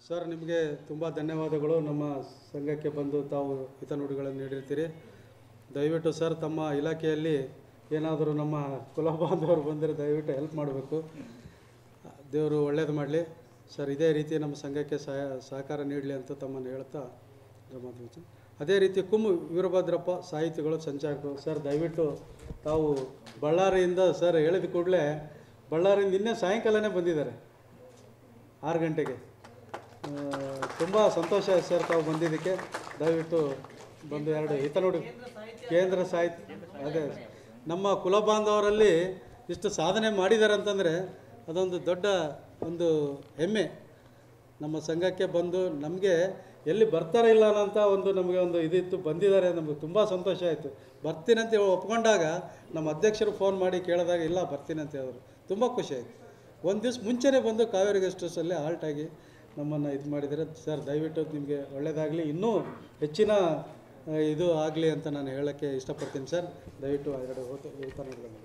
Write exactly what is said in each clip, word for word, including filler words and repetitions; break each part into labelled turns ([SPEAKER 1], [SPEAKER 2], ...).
[SPEAKER 1] Sir ನಿಮಗೆ ತುಂಬ ಧನ್ಯವಾದಗಳು. ನಮ್ಮ ಸಂಘಕ್ಕೆ ಬಂದು ತಾವು ಹಿತನುಡಿಗಳನ್ನು ನೀಡಿರ್ತೀರಿ. ದಯವಿಟ್ಟು ಸರ್ ತಮ್ಮ ಇಲಾಖೆಯಲ್ಲಿ ಏನಾದರೂ ನಮ್ಮ ಕುಲ ಬಾಂಧವರು ಬಂದರೆ ದಯವಿಟ್ಟು ಹೆಲ್ಪ್ ಮಾಡಬೇಕು. ದೇವರು ಒಳ್ಳೇದು ಮಾಡಲಿ ಸರ್. ಇದೇ ರೀತಿ ನಮ್ಮ ಸಂಘಕ್ಕೆ ಸಹಾಯ ಸಹಕಾರ ನೀಡಲಿ ಅಂತ ತಮ್ಮನ್ನು ಹೇಳ್ತಾ ಮಾತು. ಅದೇ ರೀತಿ ಕುಮ್ಮು ವೀರಭದ್ರಪ್ಪ ಸಾಹಿತಿಗಳು ಸಂಚಾಲಕರು ಸರ್, ದಯವಿಟ್ಟು ತಾವು ಬಳ್ಳಾರಿಯಿಂದ ಸರ್ ಹೇಳಿದ ಕೂಡಲೇ ಬಳ್ಳಾರಿಯಿಂದ ನಿನ್ನೆ ಸಾಯಂಕಾಲನೇ ಬಂದಿದ್ದಾರೆ ಆರು ಗಂಟೆಗೆ. ತುಂಬ ಸಂತೋಷ ಆಯ್ತು ಸರ್ ತಾವು ಬಂದಿದ್ದಕ್ಕೆ. ದಯವಿಟ್ಟು ಬಂದು ಎರಡು ಹಿತನುಡಿ ಕೇಂದ್ರ ಸಾಹಿತ್ಯ ಅದೇ ನಮ್ಮ ಕುಲ ಬಾಂಧವರಲ್ಲಿ ಇಷ್ಟು ಸಾಧನೆ ಮಾಡಿದ್ದಾರೆ ಅಂತಂದರೆ ಅದೊಂದು ದೊಡ್ಡ ಒಂದು ಹೆಮ್ಮೆ. ನಮ್ಮ ಸಂಘಕ್ಕೆ ಬಂದು ನಮಗೆ ಎಲ್ಲಿ ಬರ್ತಾರೆ ಇಲ್ಲ ಅನ್ನೋಂಥ ಒಂದು ನಮಗೆ ಒಂದು ಇದಿತ್ತು, ಬಂದಿದ್ದಾರೆ. ನಮಗೆ ತುಂಬ ಸಂತೋಷ ಆಯಿತು. ಬರ್ತೀನಂತ ಒಪ್ಕೊಂಡಾಗ ನಮ್ಮ ಅಧ್ಯಕ್ಷರು ಫೋನ್ ಮಾಡಿ ಕೇಳಿದಾಗ ಇಲ್ಲ ಬರ್ತೀನಿ ಅಂತ ಹೇಳಿದ್ರು. ತುಂಬ ಖುಷಿ ಆಯಿತು. ಒಂದು ದಿವಸ ಮುಂಚೆನೇ ಬಂದು ಕಾವೇರಿ ಗೆಸ್ಟ್ ಹೌಸಲ್ಲಿ ಹಾಲ್ಟಾಗಿ ನಮ್ಮನ್ನು ಇದು ಮಾಡಿದರೆ ಸರ್, ದಯವಿಟ್ಟು ನಿಮಗೆ ಒಳ್ಳೆಯದಾಗಲಿ, ಇನ್ನೂ ಹೆಚ್ಚಿನ ಇದು ಆಗಲಿ ಅಂತ ನಾನು ಹೇಳೋಕ್ಕೆ ಇಷ್ಟಪಡ್ತೀನಿ ಸರ್. ದಯವಿಟ್ಟು ಎರಡು ಹೋತ ಹಿತನುಡಿಗಳನ್ನು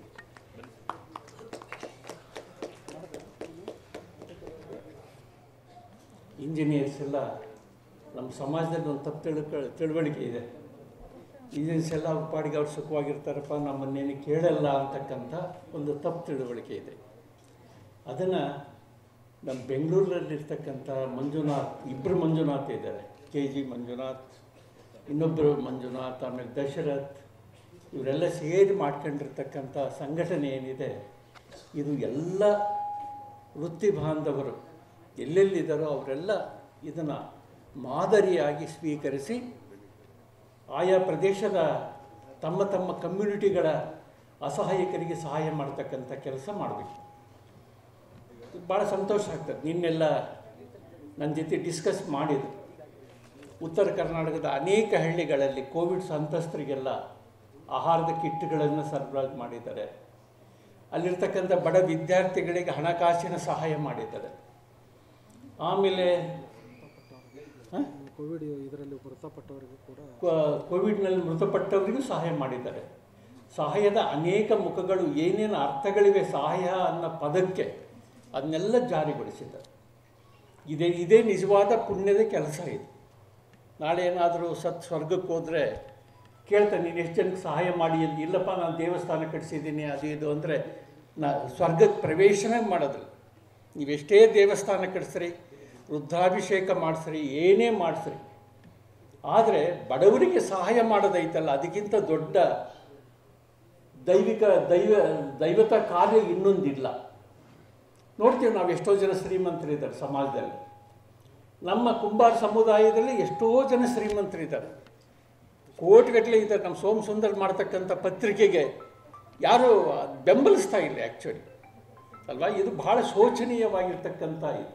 [SPEAKER 2] ಇಂಜಿನಿಯರ್ಸ್ ಎಲ್ಲ ನಮ್ಮ ಸಮಾಜದಲ್ಲಿ ಒಂದು ತಪ್ಪು ತಿಳ್ಕ ತಿಳುವಳಿಕೆ ಇದೆ. ಇಂಜಿನಿಯರ್ಸ್ ಎಲ್ಲ ಅವ್ರ ಪಾಡಿಗೆ ಅವ್ರು ಸುಖವಾಗಿರ್ತಾರಪ್ಪ, ನಮ್ಮನ್ನೇನು ಕೇಳಲ್ಲ ಅಂತಕ್ಕಂಥ ಒಂದು ತಪ್ಪು ತಿಳುವಳಿಕೆ ಇದೆ. ಅದನ್ನು ನಮ್ಮ ಬೆಂಗಳೂರಲ್ಲಿರ್ತಕ್ಕಂಥ ಮಂಜುನಾಥ್, ಇಬ್ಬರು ಮಂಜುನಾಥ್ ಇದ್ದಾರೆ, ಕೆ ಜಿ ಮಂಜುನಾಥ್, ಇನ್ನೊಬ್ಬರು ಮಂಜುನಾಥ್, ಆಮೇಲೆ ದಶರಥ್, ಇವರೆಲ್ಲ ಸೇರಿ ಮಾಡ್ಕೊಂಡಿರ್ತಕ್ಕಂಥ ಸಂಘಟನೆ ಏನಿದೆ ಇದು ಎಲ್ಲ ವೃತ್ತಿ ಬಾಂಧವರು ಎಲ್ಲೆಲ್ಲಿದ್ದಾರೋ ಅವರೆಲ್ಲ ಇದನ್ನು ಮಾದರಿಯಾಗಿ ಸ್ವೀಕರಿಸಿ ಆಯಾ ಪ್ರದೇಶದ ತಮ್ಮ ತಮ್ಮ ಕಮ್ಯುನಿಟಿಗಳ ಅಸಹಾಯಕರಿಗೆ ಸಹಾಯ ಮಾಡ್ತಕ್ಕಂಥ ಕೆಲಸ ಮಾಡಬೇಕು. ಭಾಳ ಸಂತೋಷ ಆಗ್ತದೆ. ನಿನ್ನೆಲ್ಲ ನನ್ನ ಜೊತೆ ಡಿಸ್ಕಸ್ ಮಾಡಿದರು. ಉತ್ತರ ಕರ್ನಾಟಕದ ಅನೇಕ ಹಳ್ಳಿಗಳಲ್ಲಿ ಕೋವಿಡ್ ಸಂತ್ರಸ್ತರಿಗೆಲ್ಲ ಆಹಾರದ ಕಿಟ್ಗಳನ್ನು ಸರಬರಾಜು ಮಾಡಿದ್ದಾರೆ. ಅಲ್ಲಿರ್ತಕ್ಕಂಥ ಬಡ ವಿದ್ಯಾರ್ಥಿಗಳಿಗೆ ಹಣಕಾಸಿನ ಸಹಾಯ ಮಾಡಿದ್ದಾರೆ. ಆಮೇಲೆ
[SPEAKER 1] ಕೋವಿಡ್ ಇದರಲ್ಲಿ ಮೃತಪಟ್ಟವರಿಗೂ ಕೂಡ
[SPEAKER 2] ಕೋವಿಡ್ನಲ್ಲಿ ಮೃತಪಟ್ಟವರಿಗೂ ಸಹಾಯ ಮಾಡಿದ್ದಾರೆ. ಸಹಾಯದ ಅನೇಕ ಮುಖಗಳು, ಏನೇನು ಅರ್ಥಗಳಿವೆ ಸಹಾಯ ಅನ್ನೋ ಪದಕ್ಕೆ, ಅದನ್ನೆಲ್ಲ ಜಾರಿಗೊಳಿಸಿದ್ದಾರೆ. ಇದೇ ಇದೇ ನಿಜವಾದ ಪುಣ್ಯದ ಕೆಲಸ ಇದು. ನಾಳೆ ಏನಾದರೂ ಸತ್ ಸ್ವರ್ಗಕ್ಕೆ ಹೋದರೆ ಕೇಳ್ತಾನೆ, ನೀನು ಎಷ್ಟು ಜನಕ್ಕೆ ಸಹಾಯ ಮಾಡಿ ಅಂತ. ಇಲ್ಲಪ್ಪ ನಾನು ದೇವಸ್ಥಾನ ಕಟ್ಟಿಸಿದ್ದೀನಿ ಅದು ಇದು ಅಂದರೆ ನಾ ಸ್ವರ್ಗಕ್ಕೆ ಪ್ರವೇಶನೇ ಮಾಡೋದಿಲ್ಲ. ನೀವೆಷ್ಟೇ ದೇವಸ್ಥಾನ ಕಟ್ಟಿಸ್ರಿ, ರುದ್ರಾಭಿಷೇಕ ಮಾಡಿಸ್ರಿ, ಏನೇ ಮಾಡಿಸ್ರಿ, ಆದರೆ ಬಡವರಿಗೆ ಸಹಾಯ ಮಾಡೋದೈತಲ್ಲ ಅದಕ್ಕಿಂತ ದೊಡ್ಡ ದೈವಿಕ ದೈವ ದೈವತ ಕಾರ್ಯ ಇನ್ನೊಂದಿಲ್ಲ. ನೋಡ್ತೀವಿ ನಾವು ಎಷ್ಟೋ ಜನ ಶ್ರೀಮಂತರಿದ್ದಾರೆ ಸಮಾಜದಲ್ಲಿ. ನಮ್ಮ ಕುಂಬಾರ ಸಮುದಾಯದಲ್ಲಿ ಎಷ್ಟೋ ಜನ ಶ್ರೀಮಂತರಿದ್ದಾರೆ, ಕೋಟಿಗಟ್ಟಲೆ ಇದ್ದಾರೆ. ನಮ್ಮ ಸೋಮ ಸುಂದರ್ ಮಾಡ್ತಕ್ಕಂಥ ಪತ್ರಿಕೆಗೆ ಯಾರೂ ಬೆಂಬಲಿಸ್ತಾ ಇಲ್ಲ ಆ್ಯಕ್ಚುಲಿ ಅಲ್ವಾ. ಇದು ಭಾಳ ಶೋಚನೀಯವಾಗಿರ್ತಕ್ಕಂಥ ಇದು.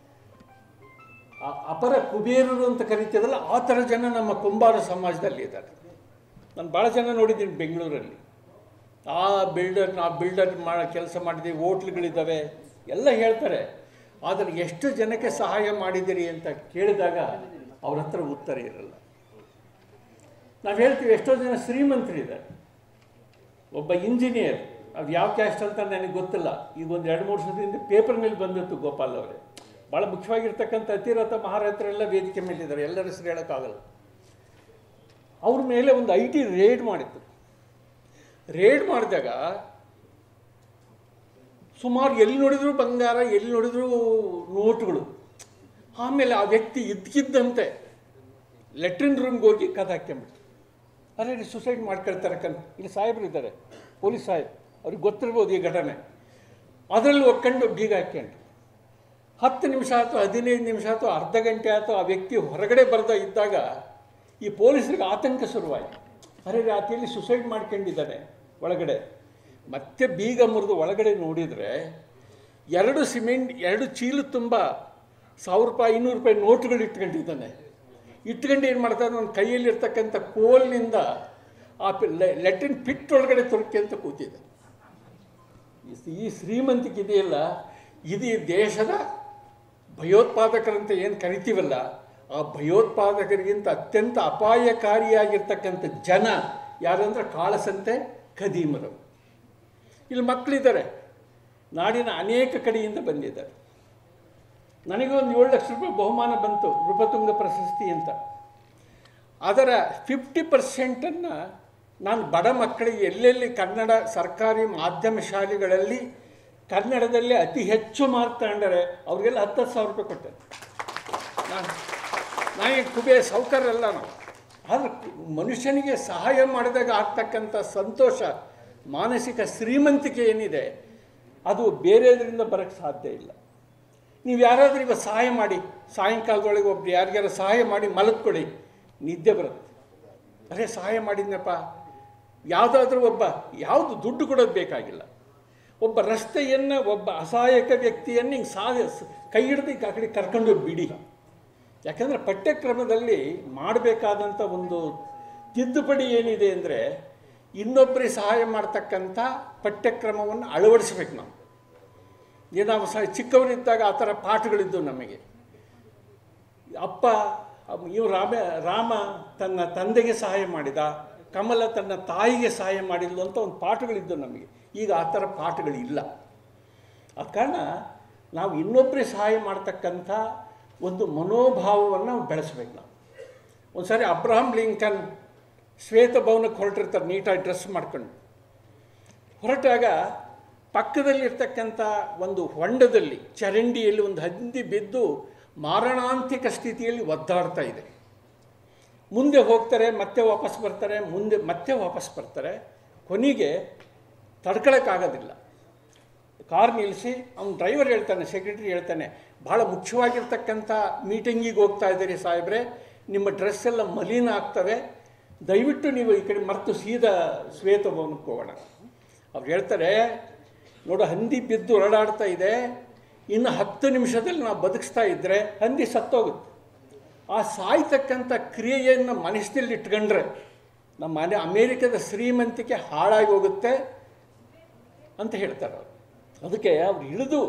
[SPEAKER 2] ಅಪರ ಕುಬೇರರು ಅಂತ ಕರಿತೀವಲ್ಲ, ಆ ಥರ ಜನ ನಮ್ಮ ಕುಂಬಾರ ಸಮಾಜದಲ್ಲಿ ಇದ್ದಾರೆ. ನಾನು ಭಾಳ ಜನ ನೋಡಿದ್ದೀನಿ ಬೆಂಗಳೂರಲ್ಲಿ. ಆ ಬಿಲ್ಡರ್ ಆ ಬಿಲ್ಡರ್ ಮಾಡೋ ಕೆಲಸ ಮಾಡಿದ್ದೀವಿ, ಹೋಟ್ಲುಗಳಿದ್ದಾವೆ ಎಲ್ಲ ಹೇಳ್ತಾರೆ. ಆದರೆ ಎಷ್ಟು ಜನಕ್ಕೆ ಸಹಾಯ ಮಾಡಿದ್ದೀರಿ ಅಂತ ಕೇಳಿದಾಗ ಅವ್ರ ಹತ್ರ ಉತ್ತರ ಇರಲ್ಲ. ನಾವು ಹೇಳ್ತೀವಿ ಎಷ್ಟೋ ಜನ ಶ್ರೀಮಂತರಿದ್ದಾರೆ. ಒಬ್ಬ ಇಂಜಿನಿಯರ್, ಅದು ಯಾವ ಕ್ಯಾಸ್ಟ್ ಅಂತ ನನಗೆ ಗೊತ್ತಿಲ್ಲ, ಈಗ ಒಂದು ಎರಡು ಮೂರು ವರ್ಷದಿಂದ ಪೇಪರ್ ಮೇಲೆ ಬಂದಿತ್ತು. ಗೋಪಾಲ್ ಅವರೇ ಭಾಳ ಮುಖ್ಯವಾಗಿರ್ತಕ್ಕಂಥ ಅತಿರಥ ಮಹಾರಥರೆಲ್ಲ ವೇದಿಕೆ ಮೇಲಿದ್ದಾರೆ, ಎಲ್ಲರ ಹೆಸರು ಹೇಳೋಕ್ಕಾಗಲ್ಲ. ಅವ್ರ ಮೇಲೆ ಒಂದು ಐ ಟಿ ರೇಡ್ ಮಾಡಿತ್ತು. ರೇಡ್ ಮಾಡಿದಾಗ ಸುಮಾರು ಎಲ್ಲಿ ನೋಡಿದ್ರು ಬಂಗಾರ, ಎಲ್ಲಿ ನೋಡಿದ್ರು ನೋಟುಗಳು. ಆಮೇಲೆ ಆ ವ್ಯಕ್ತಿ ಇದ್ದಕ್ಕಿದ್ದಂತೆ ಲೆಟ್ರಿನ್ ರೂಮ್ಗೆ ಹೋಗಿ ಕದ ಹಾಕ್ಕೊಂಬಿಟ್ಟು, ಅರೆ ಸುಸೈಡ್ ಮಾಡ್ಕೊಳ್ತಾರೆ ಕಣ್. ಇಲ್ಲಿ ಸಾಹೇಬರು ಇದ್ದಾರೆ, ಪೊಲೀಸ್ ಸಾಹೇಬ್, ಅವ್ರಿಗೆ ಗೊತ್ತಿರ್ಬೋದು ಈ ಘಟನೆ. ಅದರಲ್ಲಿ ಒಕ್ಕೊಂಡು ಬೀಗ ಹಾಕ್ಕೊಂಡು ಹತ್ತು ನಿಮಿಷ ಆಯಿತು, ಹದಿನೈದು ನಿಮಿಷ ಆಯಿತು, ಅರ್ಧ ಗಂಟೆ ಆಯಿತು, ಆ ವ್ಯಕ್ತಿ ಹೊರಗಡೆ ಬರ್ದ ಇದ್ದಾಗ ಈ ಪೊಲೀಸರಿಗೆ ಆತಂಕ ಶುರುವಾಯಿತು. ಅರೆ ರಾತ್ರಿಯಲ್ಲಿ ಸುಸೈಡ್ ಮಾಡ್ಕೊಂಡಿದ್ದಾನೆ ಒಳಗಡೆ. ಮತ್ತೆ ಬೀಗ ಮುರಿದು ಒಳಗಡೆ ನೋಡಿದರೆ ಎರಡು ಸಿಮೆಂಟ್ ಎರಡು ಚೀಲು ತುಂಬ ಸಾವಿರ ರೂಪಾಯಿ ಐನೂರು ರೂಪಾಯಿ ನೋಟುಗಳು ಇಟ್ಕೊಂಡಿದ್ದಾನೆ. ಇಟ್ಕೊಂಡು ಏನು ಮಾಡ್ತಾನೆ, ನನ್ನ ಕೈಯಲ್ಲಿರ್ತಕ್ಕಂಥ ಕೋಲ್ನಿಂದ ಆ ಲೆಟ್ರಿನ್ ಪಿಟ್ ಒಳಗಡೆ ತೊರಕೆ ಅಂತ ಕೂತಿದ್ದ. ಈ ಶ್ರೀಮಂತಿಕೆ ಇದೆಯಲ್ಲ, ಇದು ದೇಶದ ಭಯೋತ್ಪಾದಕರಂತ ಏನು ಕರಿತೀವಲ್ಲ, ಆ ಭಯೋತ್ಪಾದಕರಿಗಿಂತ ಅತ್ಯಂತ ಅಪಾಯಕಾರಿಯಾಗಿರ್ತಕ್ಕಂಥ ಜನ ಯಾರಂದ್ರೆ ಕಾಳಸಂತೆ ಖದೀಮರು. ಇಲ್ಲಿ ಮಕ್ಕಳಿದ್ದಾರೆ, ನಾಡಿನ ಅನೇಕ ಕಡೆಯಿಂದ ಬಂದಿದ್ದಾರೆ. ನನಗೆ ಒಂದು ಏಳು ಲಕ್ಷ ರೂಪಾಯಿ ಬಹುಮಾನ ಬಂತು, ನೃಪತುಂಗ ಪ್ರಶಸ್ತಿ ಅಂತ. ಅದರ ಫಿಫ್ಟಿ ಪರ್ಸೆಂಟನ್ನು ನಾನು ಬಡ ಮಕ್ಕಳಿಗೆ ಎಲ್ಲೆಲ್ಲಿ ಕನ್ನಡ ಸರ್ಕಾರಿ ಮಾಧ್ಯಮ ಶಾಲೆಗಳಲ್ಲಿ ಕನ್ನಡದಲ್ಲಿ ಅತಿ ಹೆಚ್ಚು ಮಾರ್ಕ್ ತಗೊಂಡರೆ ಅವ್ರಿಗೆಲ್ಲ ಹತ್ತು ಹತ್ತು ಸಾವಿರ ರೂಪಾಯಿ ಕೊಟ್ಟೆ. ನಾನು ನನಗೆ ಕುಬೇ ಸೌಕರ್ಯಲ್ಲ ನಾವು, ಆದರೆ ಮನುಷ್ಯನಿಗೆ ಸಹಾಯ ಮಾಡಿದಾಗ ಆಗ್ತಕ್ಕಂಥ ಸಂತೋಷ, ಮಾನಸಿಕ ಶ್ರೀಮಂತಿಕೆ ಏನಿದೆ ಅದು ಬೇರೆದರಿಂದ ಬರೋಕ್ಕೆ ಸಾಧ್ಯ ಇಲ್ಲ. ನೀವು ಯಾರಾದರೂ ಇವತ್ತು ಸಹಾಯ ಮಾಡಿ, ಸಾಯಂಕಾಲದೊಳಗೆ ಒಬ್ರು ಯಾರಿಗಾರು ಸಹಾಯ ಮಾಡಿ ಮಲಗ್ಕೊಳ್ಳಿ, ನಿದ್ದೆ ಬರುತ್ತೆ. ಅರೆ ಸಹಾಯ ಮಾಡಿದ್ನಪ್ಪ, ಯಾವುದಾದ್ರೂ ಒಬ್ಬ, ಯಾವುದು ದುಡ್ಡು ಕೊಡೋದು ಬೇಕಾಗಿಲ್ಲ, ಒಬ್ಬ ರಸ್ತೆಯನ್ನು ಒಬ್ಬ ಅಸಹಾಯಕ ವ್ಯಕ್ತಿಯನ್ನು ಹಿಂಗೆ ಸಾ ಕೈ ಹಿಡಿದು ಆ ಕಡೆ ಕರ್ಕೊಂಡು ಬಿಡಿ. ಯಾಕಂದರೆ ಪಠ್ಯಕ್ರಮದಲ್ಲಿ ಮಾಡಬೇಕಾದಂಥ ಒಂದು ತಿದ್ದುಪಡಿ ಏನಿದೆ ಅಂದರೆ, ಇನ್ನೊಬ್ಬರಿಗೆ ಸಹಾಯ ಮಾಡ್ತಕ್ಕಂಥ ಪಠ್ಯಕ್ರಮವನ್ನು ಅಳವಡಿಸ್ಬೇಕು ನಾವು. ನಾವು ಸಹ ಚಿಕ್ಕವರಿದ್ದಾಗ ಆ ಥರ ಪಾಠಗಳಿದ್ದು ನಮಗೆ. ಅಪ್ಪ ಇವು ರಾಮ ರಾಮ ತನ್ನ ತಂದೆಗೆ ಸಹಾಯ ಮಾಡಿದ, ಕಮಲ ತನ್ನ ತಾಯಿಗೆ ಸಹಾಯ ಮಾಡಿದ್ಲು ಅಂತ ಒಂದು ಪಾಠಗಳಿದ್ದು ನಮಗೆ. ಈಗ ಆ ಥರ ಪಾಠಗಳಿಲ್ಲ. ಆ ಕಾರಣ ನಾವು ಇನ್ನೊಬ್ಬರಿಗೆ ಸಹಾಯ ಮಾಡ್ತಕ್ಕಂಥ ಒಂದು ಮನೋಭಾವವನ್ನು ನಾವು ಬೆಳೆಸ್ಬೇಕು. ನಾವು ಒಂದು ಸಾರಿ ಅಬ್ರಹಾಂ ಲಿಂಕನ್ ಶ್ವೇತಭವನಕ್ಕೆ ಹೊರಟಿರ್ತಾರೆ, ನೀಟಾಗಿ ಡ್ರೆಸ್ ಮಾಡ್ಕೊಂಡು ಹೊರಟಾಗ ಪಕ್ಕದಲ್ಲಿರ್ತಕ್ಕಂಥ ಒಂದು ಹೊಂಡದಲ್ಲಿ ಚರಂಡಿಯಲ್ಲಿ ಒಂದು ಹಂದಿ ಬಿದ್ದು ಮಾರಣಾಂತಿಕ ಸ್ಥಿತಿಯಲ್ಲಿ ಒದ್ದಾಡ್ತಾ ಇದೆ. ಮುಂದೆ ಹೋಗ್ತಾರೆ, ಮತ್ತೆ ವಾಪಸ್ ಬರ್ತಾರೆ, ಮುಂದೆ ಮತ್ತೆ ವಾಪಸ್ ಬರ್ತಾರೆ. ಕೊನೆಗೆ ತಡ್ಕೊಳಕ್ಕಾಗೋದಿಲ್ಲ, ಕಾರ್ ನಿಲ್ಲಿಸಿ ಅವ್ನು ಡ್ರೈವರ್ ಹೇಳ್ತಾನೆ, ಸೆಕ್ರೆಟರಿ ಹೇಳ್ತಾನೆ, ಭಾಳ ಮುಖ್ಯವಾಗಿರ್ತಕ್ಕಂಥ ಮೀಟಿಂಗಿಗೆ ಹೋಗ್ತಾ ಇದ್ದೀರಿ ಸಾಹೇಬ್ರೆ, ನಿಮ್ಮ ಡ್ರೆಸ್ ಎಲ್ಲ ಮಲಿನ ಆಗ್ತವೆ, ದಯವಿಟ್ಟು ನೀವು ಈ ಕಡೆ ಮರೆತು ಸೀದಾ ಶ್ವೇತಭವನಕ್ಕೆ ಹೋಗೋಣ. ಅವ್ರು ಹೇಳ್ತಾರೆ, ನೋಡು ಹಂದಿ ಬಿದ್ದು ಹೊರಡಾಡ್ತಾ ಇದೆ, ಇನ್ನು ಹತ್ತು ನಿಮಿಷದಲ್ಲಿ ನಾವು ಬದುಕಿಸ್ತಾ ಇದ್ದರೆ ಹಂದಿ ಸತ್ತೋಗುತ್ತೆ. ಆ ಸಾಯ್ತಕ್ಕಂಥ ಕ್ರಿಯೆಯನ್ನು ಮನಸ್ಸಿನಲ್ಲಿ ಇಟ್ಕೊಂಡ್ರೆ ನಮ್ಮ ಮನೆ ಅಮೇರಿಕದ ಶ್ರೀಮಂತಿಕೆ ಹಾಳಾಗಿ ಹೋಗುತ್ತೆ ಅಂತ ಹೇಳ್ತಾರೆ ಅವರು. ಅದಕ್ಕೆ ಅವ್ರು ಇಳಿದು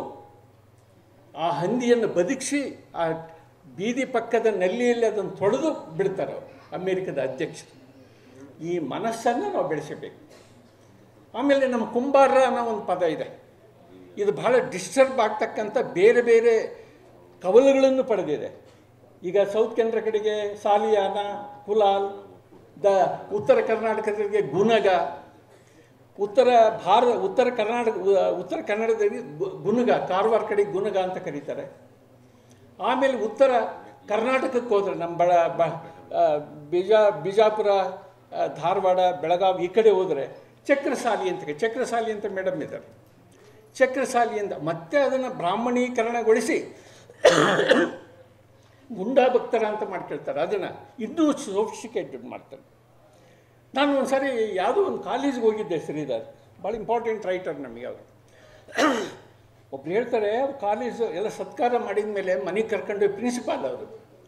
[SPEAKER 2] ಆ ಹಂದಿಯನ್ನು ಬದುಕಿಸಿ ಆ ಬೀದಿ ಪಕ್ಕದ ನಲ್ಲಿಯಲ್ಲಿ ಅದನ್ನು ತೊಳೆದು ಬಿಡ್ತಾರೆ ಅವರು, ಅಮೇರಿಕದ ಅಧ್ಯಕ್ಷರು. ಈ ಮನಸ್ಸನ್ನು ನಾವು ಬೆಳೆಸಬೇಕು. ಆಮೇಲೆ ನಮ್ಮ ಕುಂಬಾರ ಅನ್ನೋ ಒಂದು ಪದ ಇದೆ, ಇದು ಬಹಳ ಡಿಸ್ಟರ್ಬ್ ಆಗ್ತಕ್ಕಂಥ ಬೇರೆ ಬೇರೆ ಕವಲುಗಳನ್ನು ಪಡೆದಿದೆ. ಈಗ ಸೌತ್ ಕೆನರಾ ಕಡೆಗೆ ಸಾಲಿಯಾನ, ಕುಲಾಲ್, ದ ಉತ್ತರ ಕರ್ನಾಟಕದಲ್ಲಿ ಗುನಗ, ಉತ್ತರ ಭಾರ ಉತ್ತರ ಕರ್ನಾಟಕ ಉತ್ತರ ಕನ್ನಡದಲ್ಲಿ ಗುನಗ, ಕಾರವಾರ ಕಡೆಗೆ ಗುನಗ ಅಂತ ಕರೀತಾರೆ. ಆಮೇಲೆ ಉತ್ತರ ಕರ್ನಾಟಕಕ್ಕೆ ಹೋದರೆ ನಮ್ಮ ಬಳ ಬ ಬಿಜಾ ಬಿಜಾಪುರ, ಧಾರವಾಡ, ಬೆಳಗಾವಿ ಈ ಕಡೆ ಹೋದರೆ ಚಕ್ರಸಾಲಿ ಅಂತ ಚಕ್ರಸಾಲಿ ಅಂತ ಮೇಡಮ್ ಇದ್ದಾರೆ. ಚಕ್ರಸಾಲಿಯಿಂದ ಮತ್ತೆ ಅದನ್ನು ಬ್ರಾಹ್ಮಣೀಕರಣಗೊಳಿಸಿ ಗುಂಡಾ ಭಕ್ತರ ಅಂತ ಮಾಡ್ಕೊಳ್ತಾರೆ, ಅದನ್ನು ಇನ್ನೂ ಸೋಫಿಸ್ಟಿಕೇಟೆಡ್ ಮಾಡ್ತಾರೆ. ನಾನು ಒಂದು ಸಾರಿ ಯಾವುದೋ ಒಂದು ಕಾಲೇಜಿಗೆ ಹೋಗಿದ್ದೆ, ಶ್ರೀಧರ್ ಭಾಳ ಇಂಪಾರ್ಟೆಂಟ್ ರೈಟರ್ ನಮಗೆ ಅವರು. ಒಬ್ರು ಹೇಳ್ತಾರೆ, ಅವ್ರು ಕಾಲೇಜು ಎಲ್ಲ ಸತ್ಕಾರ ಮಾಡಿದ ಮೇಲೆ ಮನೆಗೆ ಕರ್ಕೊಂಡು ಪ್ರಿನ್ಸಿಪಾಲ್ ಅವರು,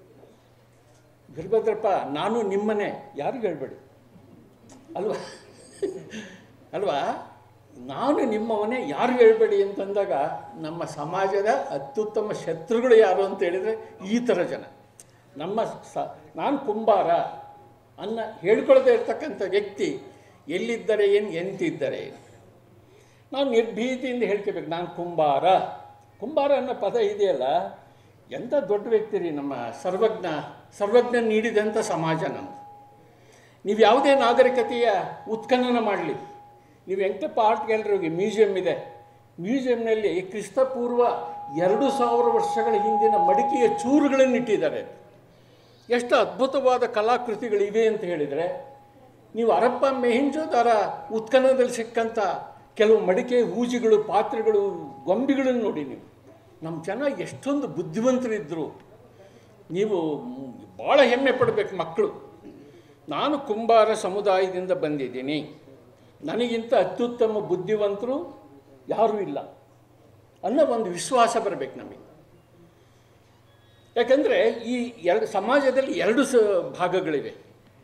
[SPEAKER 2] ವೀರಭದ್ರಪ್ಪ ನಾನು ನಿಮ್ಮನೆ ಯಾರಿಗೂ ಹೇಳ್ಬೇಡಿ ಅಲ್ವಾ ಅಲ್ವಾ ನಾನು ನಿಮ್ಮವನೇ ಯಾರು ಹೇಳ್ಬೇಡಿ ಅಂತಂದಾಗ ನಮ್ಮ ಸಮಾಜದ ಅತ್ಯುತ್ತಮ ಶತ್ರುಗಳು ಯಾರು ಅಂತ ಹೇಳಿದರೆ ಈ ಥರ ಜನ. ನಮ್ಮ ಸ ನಾನು ಕುಂಬಾರ ಅನ್ನ ಹೇಳ್ಕೊಳ್ದೇ ಇರ್ತಕ್ಕಂಥ ವ್ಯಕ್ತಿ ಎಲ್ಲಿದ್ದರೆ ಏನು, ಎಂತಿದ್ದರೆ ಏನು. ನಾವು ನಿರ್ಭೀತಿಯಿಂದ ಹೇಳ್ಕೋಬೇಕು, ನಾನು ಕುಂಬಾರ. ಕುಂಬಾರ ಅನ್ನೋ ಪದ ಇದೆಯಲ್ಲ, ಎಂಥ ದೊಡ್ಡ ವ್ಯಕ್ತಿ ರೀ, ನಮ್ಮ ಸರ್ವಜ್ಞ ಸರ್ವಜ್ಞ ನೀಡಿದಂಥ ಸಮಾಜ ನಮ್ಮದು. ನೀವು ಯಾವುದೇ ನಾಗರಿಕತೆಯ ಉತ್ಖನನ ಮಾಡಲಿ, ನೀವು ವೆಂಕಟಪ್ಪ ಆರ್ಟ್ ಗ್ಯಾಲರಿ ಹೋಗಿ, ಮ್ಯೂಸಿಯಂ ಇದೆ, ಮ್ಯೂಸಿಯಂನಲ್ಲಿ ಕ್ರಿಸ್ತಪೂರ್ವ ಎರಡು ಸಾವಿರ ವರ್ಷಗಳ ಹಿಂದಿನ ಮಡಿಕೆಯ ಚೂರುಗಳನ್ನು ಇಟ್ಟಿದ್ದಾರೆ. ಎಷ್ಟು ಅದ್ಭುತವಾದ ಕಲಾಕೃತಿಗಳಿವೆ ಅಂತ ಹೇಳಿದರೆ, ನೀವು ಹರಪ್ಪ ಮೆಹೆಂಜೋದಾರ ಉತ್ಖನನದಲ್ಲಿ ಸಿಕ್ಕಂಥ ಕೆಲವು ಮಡಿಕೆ ಹೂಜಿಗಳು, ಪಾತ್ರೆಗಳು, ಗೊಂಬೆಗಳನ್ನು ನೋಡಿ. ನೀವು ನಮ್ಮ ಜನ ಎಷ್ಟೊಂದು ಬುದ್ಧಿವಂತರಿದ್ದರು. ನೀವು ಭಾಳ ಹೆಮ್ಮೆ ಪಡಬೇಕು ಮಕ್ಕಳು. ನಾನು ಕುಂಬಾರ ಸಮುದಾಯದಿಂದ ಬಂದಿದ್ದೀನಿ, ನನಗಿಂತ ಅತ್ಯುತ್ತಮ ಬುದ್ಧಿವಂತರು ಯಾರೂ ಇಲ್ಲ ಅನ್ನೋ ಒಂದು ವಿಶ್ವಾಸ ಬರಬೇಕು ನಮಗೆ. ಯಾಕಂದರೆ ಈ ಎರಡು ಸಮಾಜದಲ್ಲಿ ಎರಡು ಸ ಭಾಗಗಳಿವೆ,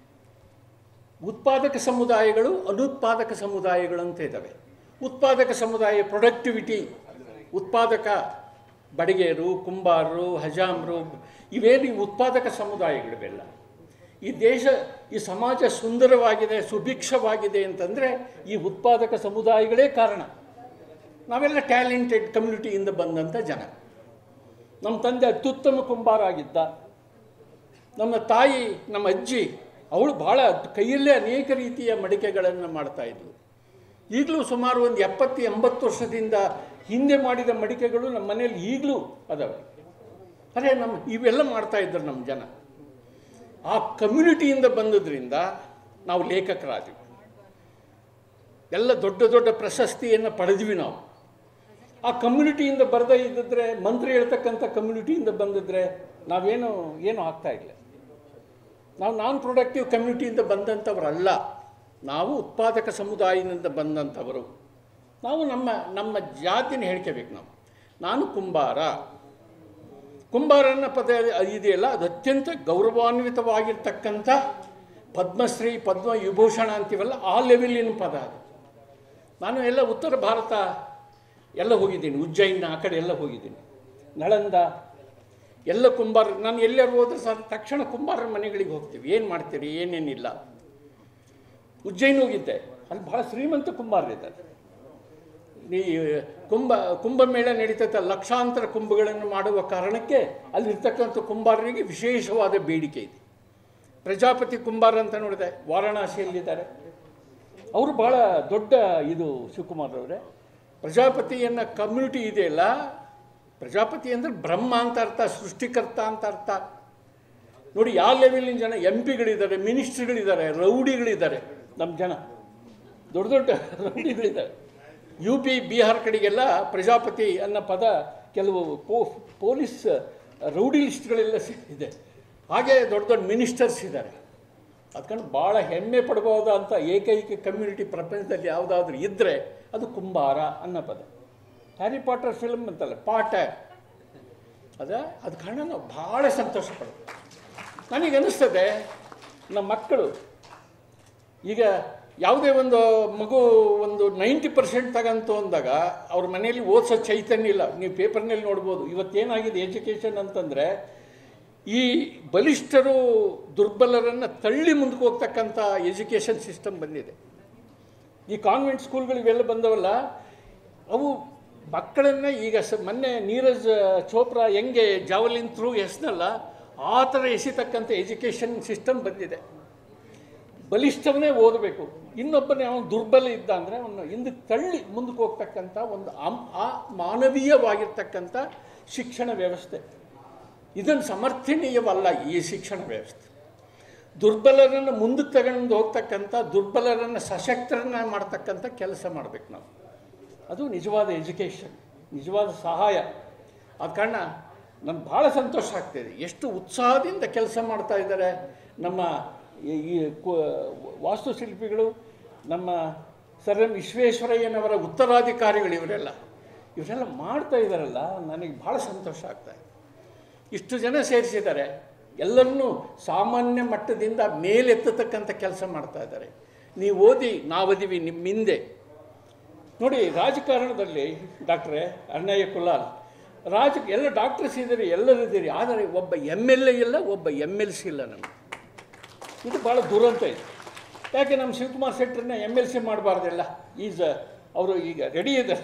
[SPEAKER 2] ಉತ್ಪಾದಕ ಸಮುದಾಯಗಳು, ಅನುತ್ಪಾದಕ ಸಮುದಾಯಗಳು ಅಂತ ಇದ್ದಾವೆ. ಉತ್ಪಾದಕ ಸಮುದಾಯ ಪ್ರೊಡಕ್ಟಿವಿಟಿ, ಉತ್ಪಾದಕ ಬಡಿಗೇರು, ಕುಂಬಾರರು, ಹಜಾಮ್ರು, ಇವೇನು ಉತ್ಪಾದಕ ಸಮುದಾಯಗಳಿವೆಲ್ಲ. ಈ ದೇಶ, ಈ ಸಮಾಜ ಸುಂದರವಾಗಿದೆ, ಸುಭಿಕ್ಷವಾಗಿದೆ ಅಂತಂದರೆ ಈ ಉತ್ಪಾದಕ ಸಮುದಾಯಗಳೇ ಕಾರಣ. ನಾವೆಲ್ಲ ಟ್ಯಾಲೆಂಟೆಡ್ ಕಮ್ಯುನಿಟಿಯಿಂದ ಬಂದಂಥ ಜನ. ನಮ್ಮ ತಂದೆ ಅತ್ಯುತ್ತಮ ಕುಂಬಾರ ಆಗಿದ್ದ. ನಮ್ಮ ತಾಯಿ, ನಮ್ಮ ಅಜ್ಜಿ, ಅವಳು ಭಾಳ ಕೈಯಲ್ಲೇ ಅನೇಕ ರೀತಿಯ ಮಡಿಕೆಗಳನ್ನು ಮಾಡ್ತಾಯಿದ್ಳು. ಈಗಲೂ ಸುಮಾರು ಒಂದು ಎಪ್ಪತ್ತು ಎಂಬತ್ತು ವರ್ಷದಿಂದ ಹಿಂದೆ ಮಾಡಿದ ಮಡಿಕೆಗಳು ನಮ್ಮ ಮನೆಯಲ್ಲಿ ಈಗಲೂ ಅದಾವೆ. ಅರೆ ನಮ್ಮ ಇವೆಲ್ಲ ಮಾಡ್ತಾಯಿದ್ರು ನಮ್ಮ ಜನ. ಆ ಕಮ್ಯುನಿಟಿಯಿಂದ ಬಂದದ್ರಿಂದ ನಾವು ಲೇಖಕರಾದ್ವಿ. ಎಲ್ಲ ದೊಡ್ಡ ದೊಡ್ಡ ಪ್ರಶಸ್ತಿಯನ್ನು ಪಡೆದ್ವಿ ನಾವು. ಆ ಕಮ್ಯುನಿಟಿಯಿಂದ ಬರದೇ ಇದ್ದಿದ್ರೆ, ಮಂತ್ರಿ ಹೇಳ್ತಕ್ಕಂಥ ಕಮ್ಯುನಿಟಿಯಿಂದ ಬಂದಿದ್ರೆ ನಾವೇನು ಏನೂ ಆಗ್ತಾಯಿಲ್ಲ. ನಾವು ನಾನ್ ಪ್ರೊಡಕ್ಟಿವ್ ಕಮ್ಯುನಿಟಿಯಿಂದ ಬಂದಂಥವರಲ್ಲ, ನಾವು ಉತ್ಪಾದಕ ಸಮುದಾಯದಿಂದ ಬಂದಂಥವರು. ನಾವು ನಮ್ಮ ನಮ್ಮ ಜಾತಿನ ಹೇಳ್ಕೋಬೇಕು. ನಾವು ನಾನು ಕುಂಬಾರ. ಕುಂಬಾರನ ಪದ ಇದೆಯಲ್ಲ, ಅದು ಅತ್ಯಂತ ಗೌರವಾನ್ವಿತವಾಗಿರ್ತಕ್ಕಂಥ ಪದ್ಮಶ್ರೀ, ಪದ್ಮ ವಿಭೂಷಣ ಅಂತೀವಲ್ಲ, ಆ ಲೆವೆಲಿನ ಪದ ಅದು. ನಾನು ಎಲ್ಲ ಉತ್ತರ ಭಾರತ ಎಲ್ಲ ಹೋಗಿದ್ದೀನಿ, ಉಜ್ಜಯಿನ ಆ ಕಡೆ ಎಲ್ಲ ಹೋಗಿದ್ದೀನಿ, ನಳಂದ ಎಲ್ಲ ಕುಂಬಾರ. ನಾನು ಎಲ್ಲರೂ ಹೋದ್ರೆ ಸರ್ ತಕ್ಷಣ ಕುಂಬಾರರ ಮನೆಗಳಿಗೆ ಹೋಗ್ತೀವಿ. ಏನು ಮಾಡ್ತೀರಿ, ಏನೇನಿಲ್ಲ. ಉಜ್ಜಯಿನ ಹೋಗಿದ್ದೆ, ಅಲ್ಲಿ ಭಾಳ ಶ್ರೀಮಂತ ಕುಂಬಾರರಿದ್ದಾರೆ. ಈ ಕುಂಭ ಕುಂಭಮೇಳ ನಡೀತೈತೆ, ಲಕ್ಷಾಂತರ ಕುಂಭಗಳನ್ನು ಮಾಡುವ ಕಾರಣಕ್ಕೆ ಅಲ್ಲಿರ್ತಕ್ಕಂಥ ಕುಂಬಾರರಿಗೆ ವಿಶೇಷವಾದ ಬೇಡಿಕೆ ಇದೆ. ಪ್ರಜಾಪತಿ ಕುಂಬಾರ ಅಂತ ನೋಡಿದೆ, ವಾರಾಣಸಿಯಲ್ಲಿದ್ದಾರೆ. ಅವರು ಭಾಳ ದೊಡ್ಡ ಇದು ಶಿವಕುಮಾರ್ ಅವರೇ. ಪ್ರಜಾಪತಿಯನ್ನು ಕಮ್ಯುನಿಟಿ ಇದೆಯಲ್ಲ, ಪ್ರಜಾಪತಿ ಅಂದರೆ ಬ್ರಹ್ಮ ಅಂತ ಅರ್ಥ, ಸೃಷ್ಟಿಕರ್ತ ಅಂತ ಅರ್ಥ. ನೋಡಿ ಯಾವ ಲೆವೆಲಿನ ಜನ, ಎಂ ಪಿಗಳಿದ್ದಾರೆ, ಮಿನಿಸ್ಟ್ರಿಗಳಿದ್ದಾರೆ, ರೌಡಿಗಳಿದ್ದಾರೆ. ನಮ್ಮ ಜನ ದೊಡ್ಡ ದೊಡ್ಡ ರೌಡಿಗಳಿದ್ದಾರೆ. ಯು ಪಿ ಬಿಹಾರ್ ಕಡೆಗೆಲ್ಲ ಪ್ರಜಾಪತಿ ಅನ್ನೋ ಪದ ಕೆಲವು ಪೋ ಪೊಲೀಸ್ ರೌಡಿ ಲಿಸ್ಟ್ಗಳೆಲ್ಲ ಇದೆ. ಹಾಗೆ ದೊಡ್ಡ ದೊಡ್ಡ ಮಿನಿಸ್ಟರ್ಸ್ ಇದ್ದಾರೆ. ಅದಕ್ಕೆ ಭಾಳ ಹೆಮ್ಮೆ ಪಡ್ಬೋದು ಅಂತ ಏಕೈಕ ಕಮ್ಯುನಿಟಿ ಪ್ರಪಂಚದಲ್ಲಿ ಯಾವುದಾದ್ರೂ ಇದ್ದರೆ ಅದು ಕುಂಬಾರ ಅನ್ನೋ ಪದ. ಹ್ಯಾರಿ ಪಾಟರ್ ಫಿಲ್ಮ್ ಅಂತಲ್ಲ, ಪಾಟ ಅದ. ಅದು ಕಾರಣ ನಾವು ಭಾಳ ಸಂತೋಷ ಪಡ್ತೀವಿ. ನನಗನ್ನಿಸ್ತದೆ ನಮ್ಮ ಮಕ್ಕಳು ಈಗ ಯಾವುದೇ ಒಂದು ಮಗು ಒಂದು ನೈಂಟಿ ಪರ್ಸೆಂಟ್ ತಗಂತು ಅಂದಾಗ ಅವ್ರ ಮನೆಯಲ್ಲಿ ಓದಿಸೋ ಚೈತನ್ಯ ಇಲ್ಲ. ನೀವು ಪೇಪರ್ನಲ್ಲಿ ನೋಡ್ಬೋದು. ಇವತ್ತೇನಾಗಿದೆ ಎಜುಕೇಷನ್ ಅಂತಂದರೆ, ಈ ಬಲಿಷ್ಠರು ದುರ್ಬಲರನ್ನು ತಳ್ಳಿ ಮುಂದಕ್ಕೆ ಹೋಗ್ತಕ್ಕಂಥ ಎಜುಕೇಷನ್ ಸಿಸ್ಟಮ್ ಬಂದಿದೆ. ಈ ಕಾನ್ವೆಂಟ್ ಸ್ಕೂಲ್ಗಳು ಇವೆಲ್ಲ ಬಂದವಲ್ಲ, ಅವು ಮಕ್ಕಳನ್ನು ಈಗ ಸ ಮೊನ್ನೆ ನೀರಜ್ ಚೋಪ್ರಾ ಹೆಂಗೆ ಜಾವಲಿನ್ ಥ್ರೂ ಎಸ್ನಲ್ಲ, ಆ ಥರ ಎಸಿತಕ್ಕಂಥ ಎಜುಕೇಷನ್ ಸಿಸ್ಟಮ್ ಬಂದಿದೆ. ಬಲಿಷ್ಠವನ್ನೇ ಓದಬೇಕು, ಇನ್ನೊಬ್ಬನೇ ಅವನು ದುರ್ಬಲ ಇದ್ದ ಅಂದರೆ ಅವನು ಹಿಂದಕ್ಕೆ ತಳ್ಳಿ ಮುಂದಕ್ಕೆ ಹೋಗ್ತಕ್ಕಂಥ ಒಂದು ಆ ಮಾನವೀಯವಾಗಿರ್ತಕ್ಕಂಥ ಶಿಕ್ಷಣ ವ್ಯವಸ್ಥೆ. ಇದನ್ನು ಸಮರ್ಥನೀಯವಲ್ಲ ಈ ಶಿಕ್ಷಣ ವ್ಯವಸ್ಥೆ. ದುರ್ಬಲರನ್ನು ಮುಂದಕ್ಕೆ ತಗೊಂಡು ಹೋಗ್ತಕ್ಕಂಥ, ದುರ್ಬಲರನ್ನು ಸಶಕ್ತರನ್ನ ಮಾಡ್ತಕ್ಕಂಥ ಕೆಲಸ ಮಾಡಬೇಕು ನಾವು. ಅದು ನಿಜವಾದ ಎಜುಕೇಷನ್, ನಿಜವಾದ ಸಹಾಯ. ಆದ ಕಾರಣ ನನಗೆ ಭಾಳ ಸಂತೋಷ ಆಗ್ತಾಯಿದೆ. ಎಷ್ಟು ಉತ್ಸಾಹದಿಂದ ಕೆಲಸ ಮಾಡ್ತಾ ಇದ್ದಾರೆ ನಮ್ಮ ಈ ವಾಸ್ತುಶಿಲ್ಪಿಗಳು, ನಮ್ಮ ಸರ್ ಎಂ ವಿಶ್ವೇಶ್ವರಯ್ಯನವರ ಉತ್ತರಾಧಿಕಾರಿಗಳು, ಇವರೆಲ್ಲ ಇವರೆಲ್ಲ ಮಾಡ್ತಾ ಇದ್ದಾರಲ್ಲ, ನನಗೆ ಭಾಳ ಸಂತೋಷ ಆಗ್ತಾಯಿದೆ. ಇಷ್ಟು ಜನ ಸೇರಿಸಿದ್ದಾರೆ, ಎಲ್ಲರನ್ನೂ ಸಾಮಾನ್ಯ ಮಟ್ಟದಿಂದ ಮೇಲೆತ್ತತಕ್ಕಂಥ ಕೆಲಸ ಮಾಡ್ತಾ ಇದ್ದಾರೆ. ನೀವು ಓದಿ, ನಾವದೀವಿ ನಿಮ್ಮ ಹಿಂದೆ. ನೋಡಿ, ರಾಜಕಾರಣದಲ್ಲಿ ಡಾಕ್ಟ್ರೇ ಅಣ್ಣಯ್ಯ ಕುಲಾಲ್, ರಾಜ ಎಲ್ಲ ಡಾಕ್ಟರ್ಸ್ ಇದ್ದೀರಿ, ಎಲ್ಲರಿದ್ದೀರಿ, ಆದರೆ ಒಬ್ಬ ಎಮ್ ಎಲ್ ಎ ಇಲ್ಲ, ಒಬ್ಬ ಎಮ್ ಎಲ್ ಸಿ ಇಲ್ಲ ನಮಗೆ. ಇದು ಭಾಳ ದುರಂತ ಇದೆ. ಯಾಕೆ ನಮ್ಮ ಶಿವಕುಮಾರ್ ಶೆಟ್ಟರನ್ನ ಎಮ್ ಎಲ್ ಸಿ ಮಾಡಬಾರ್ದಲ್ಲ? ಈಸ್ ಅವರು ಈಗ ರೆಡಿ ಇದ್ದಾರೆ,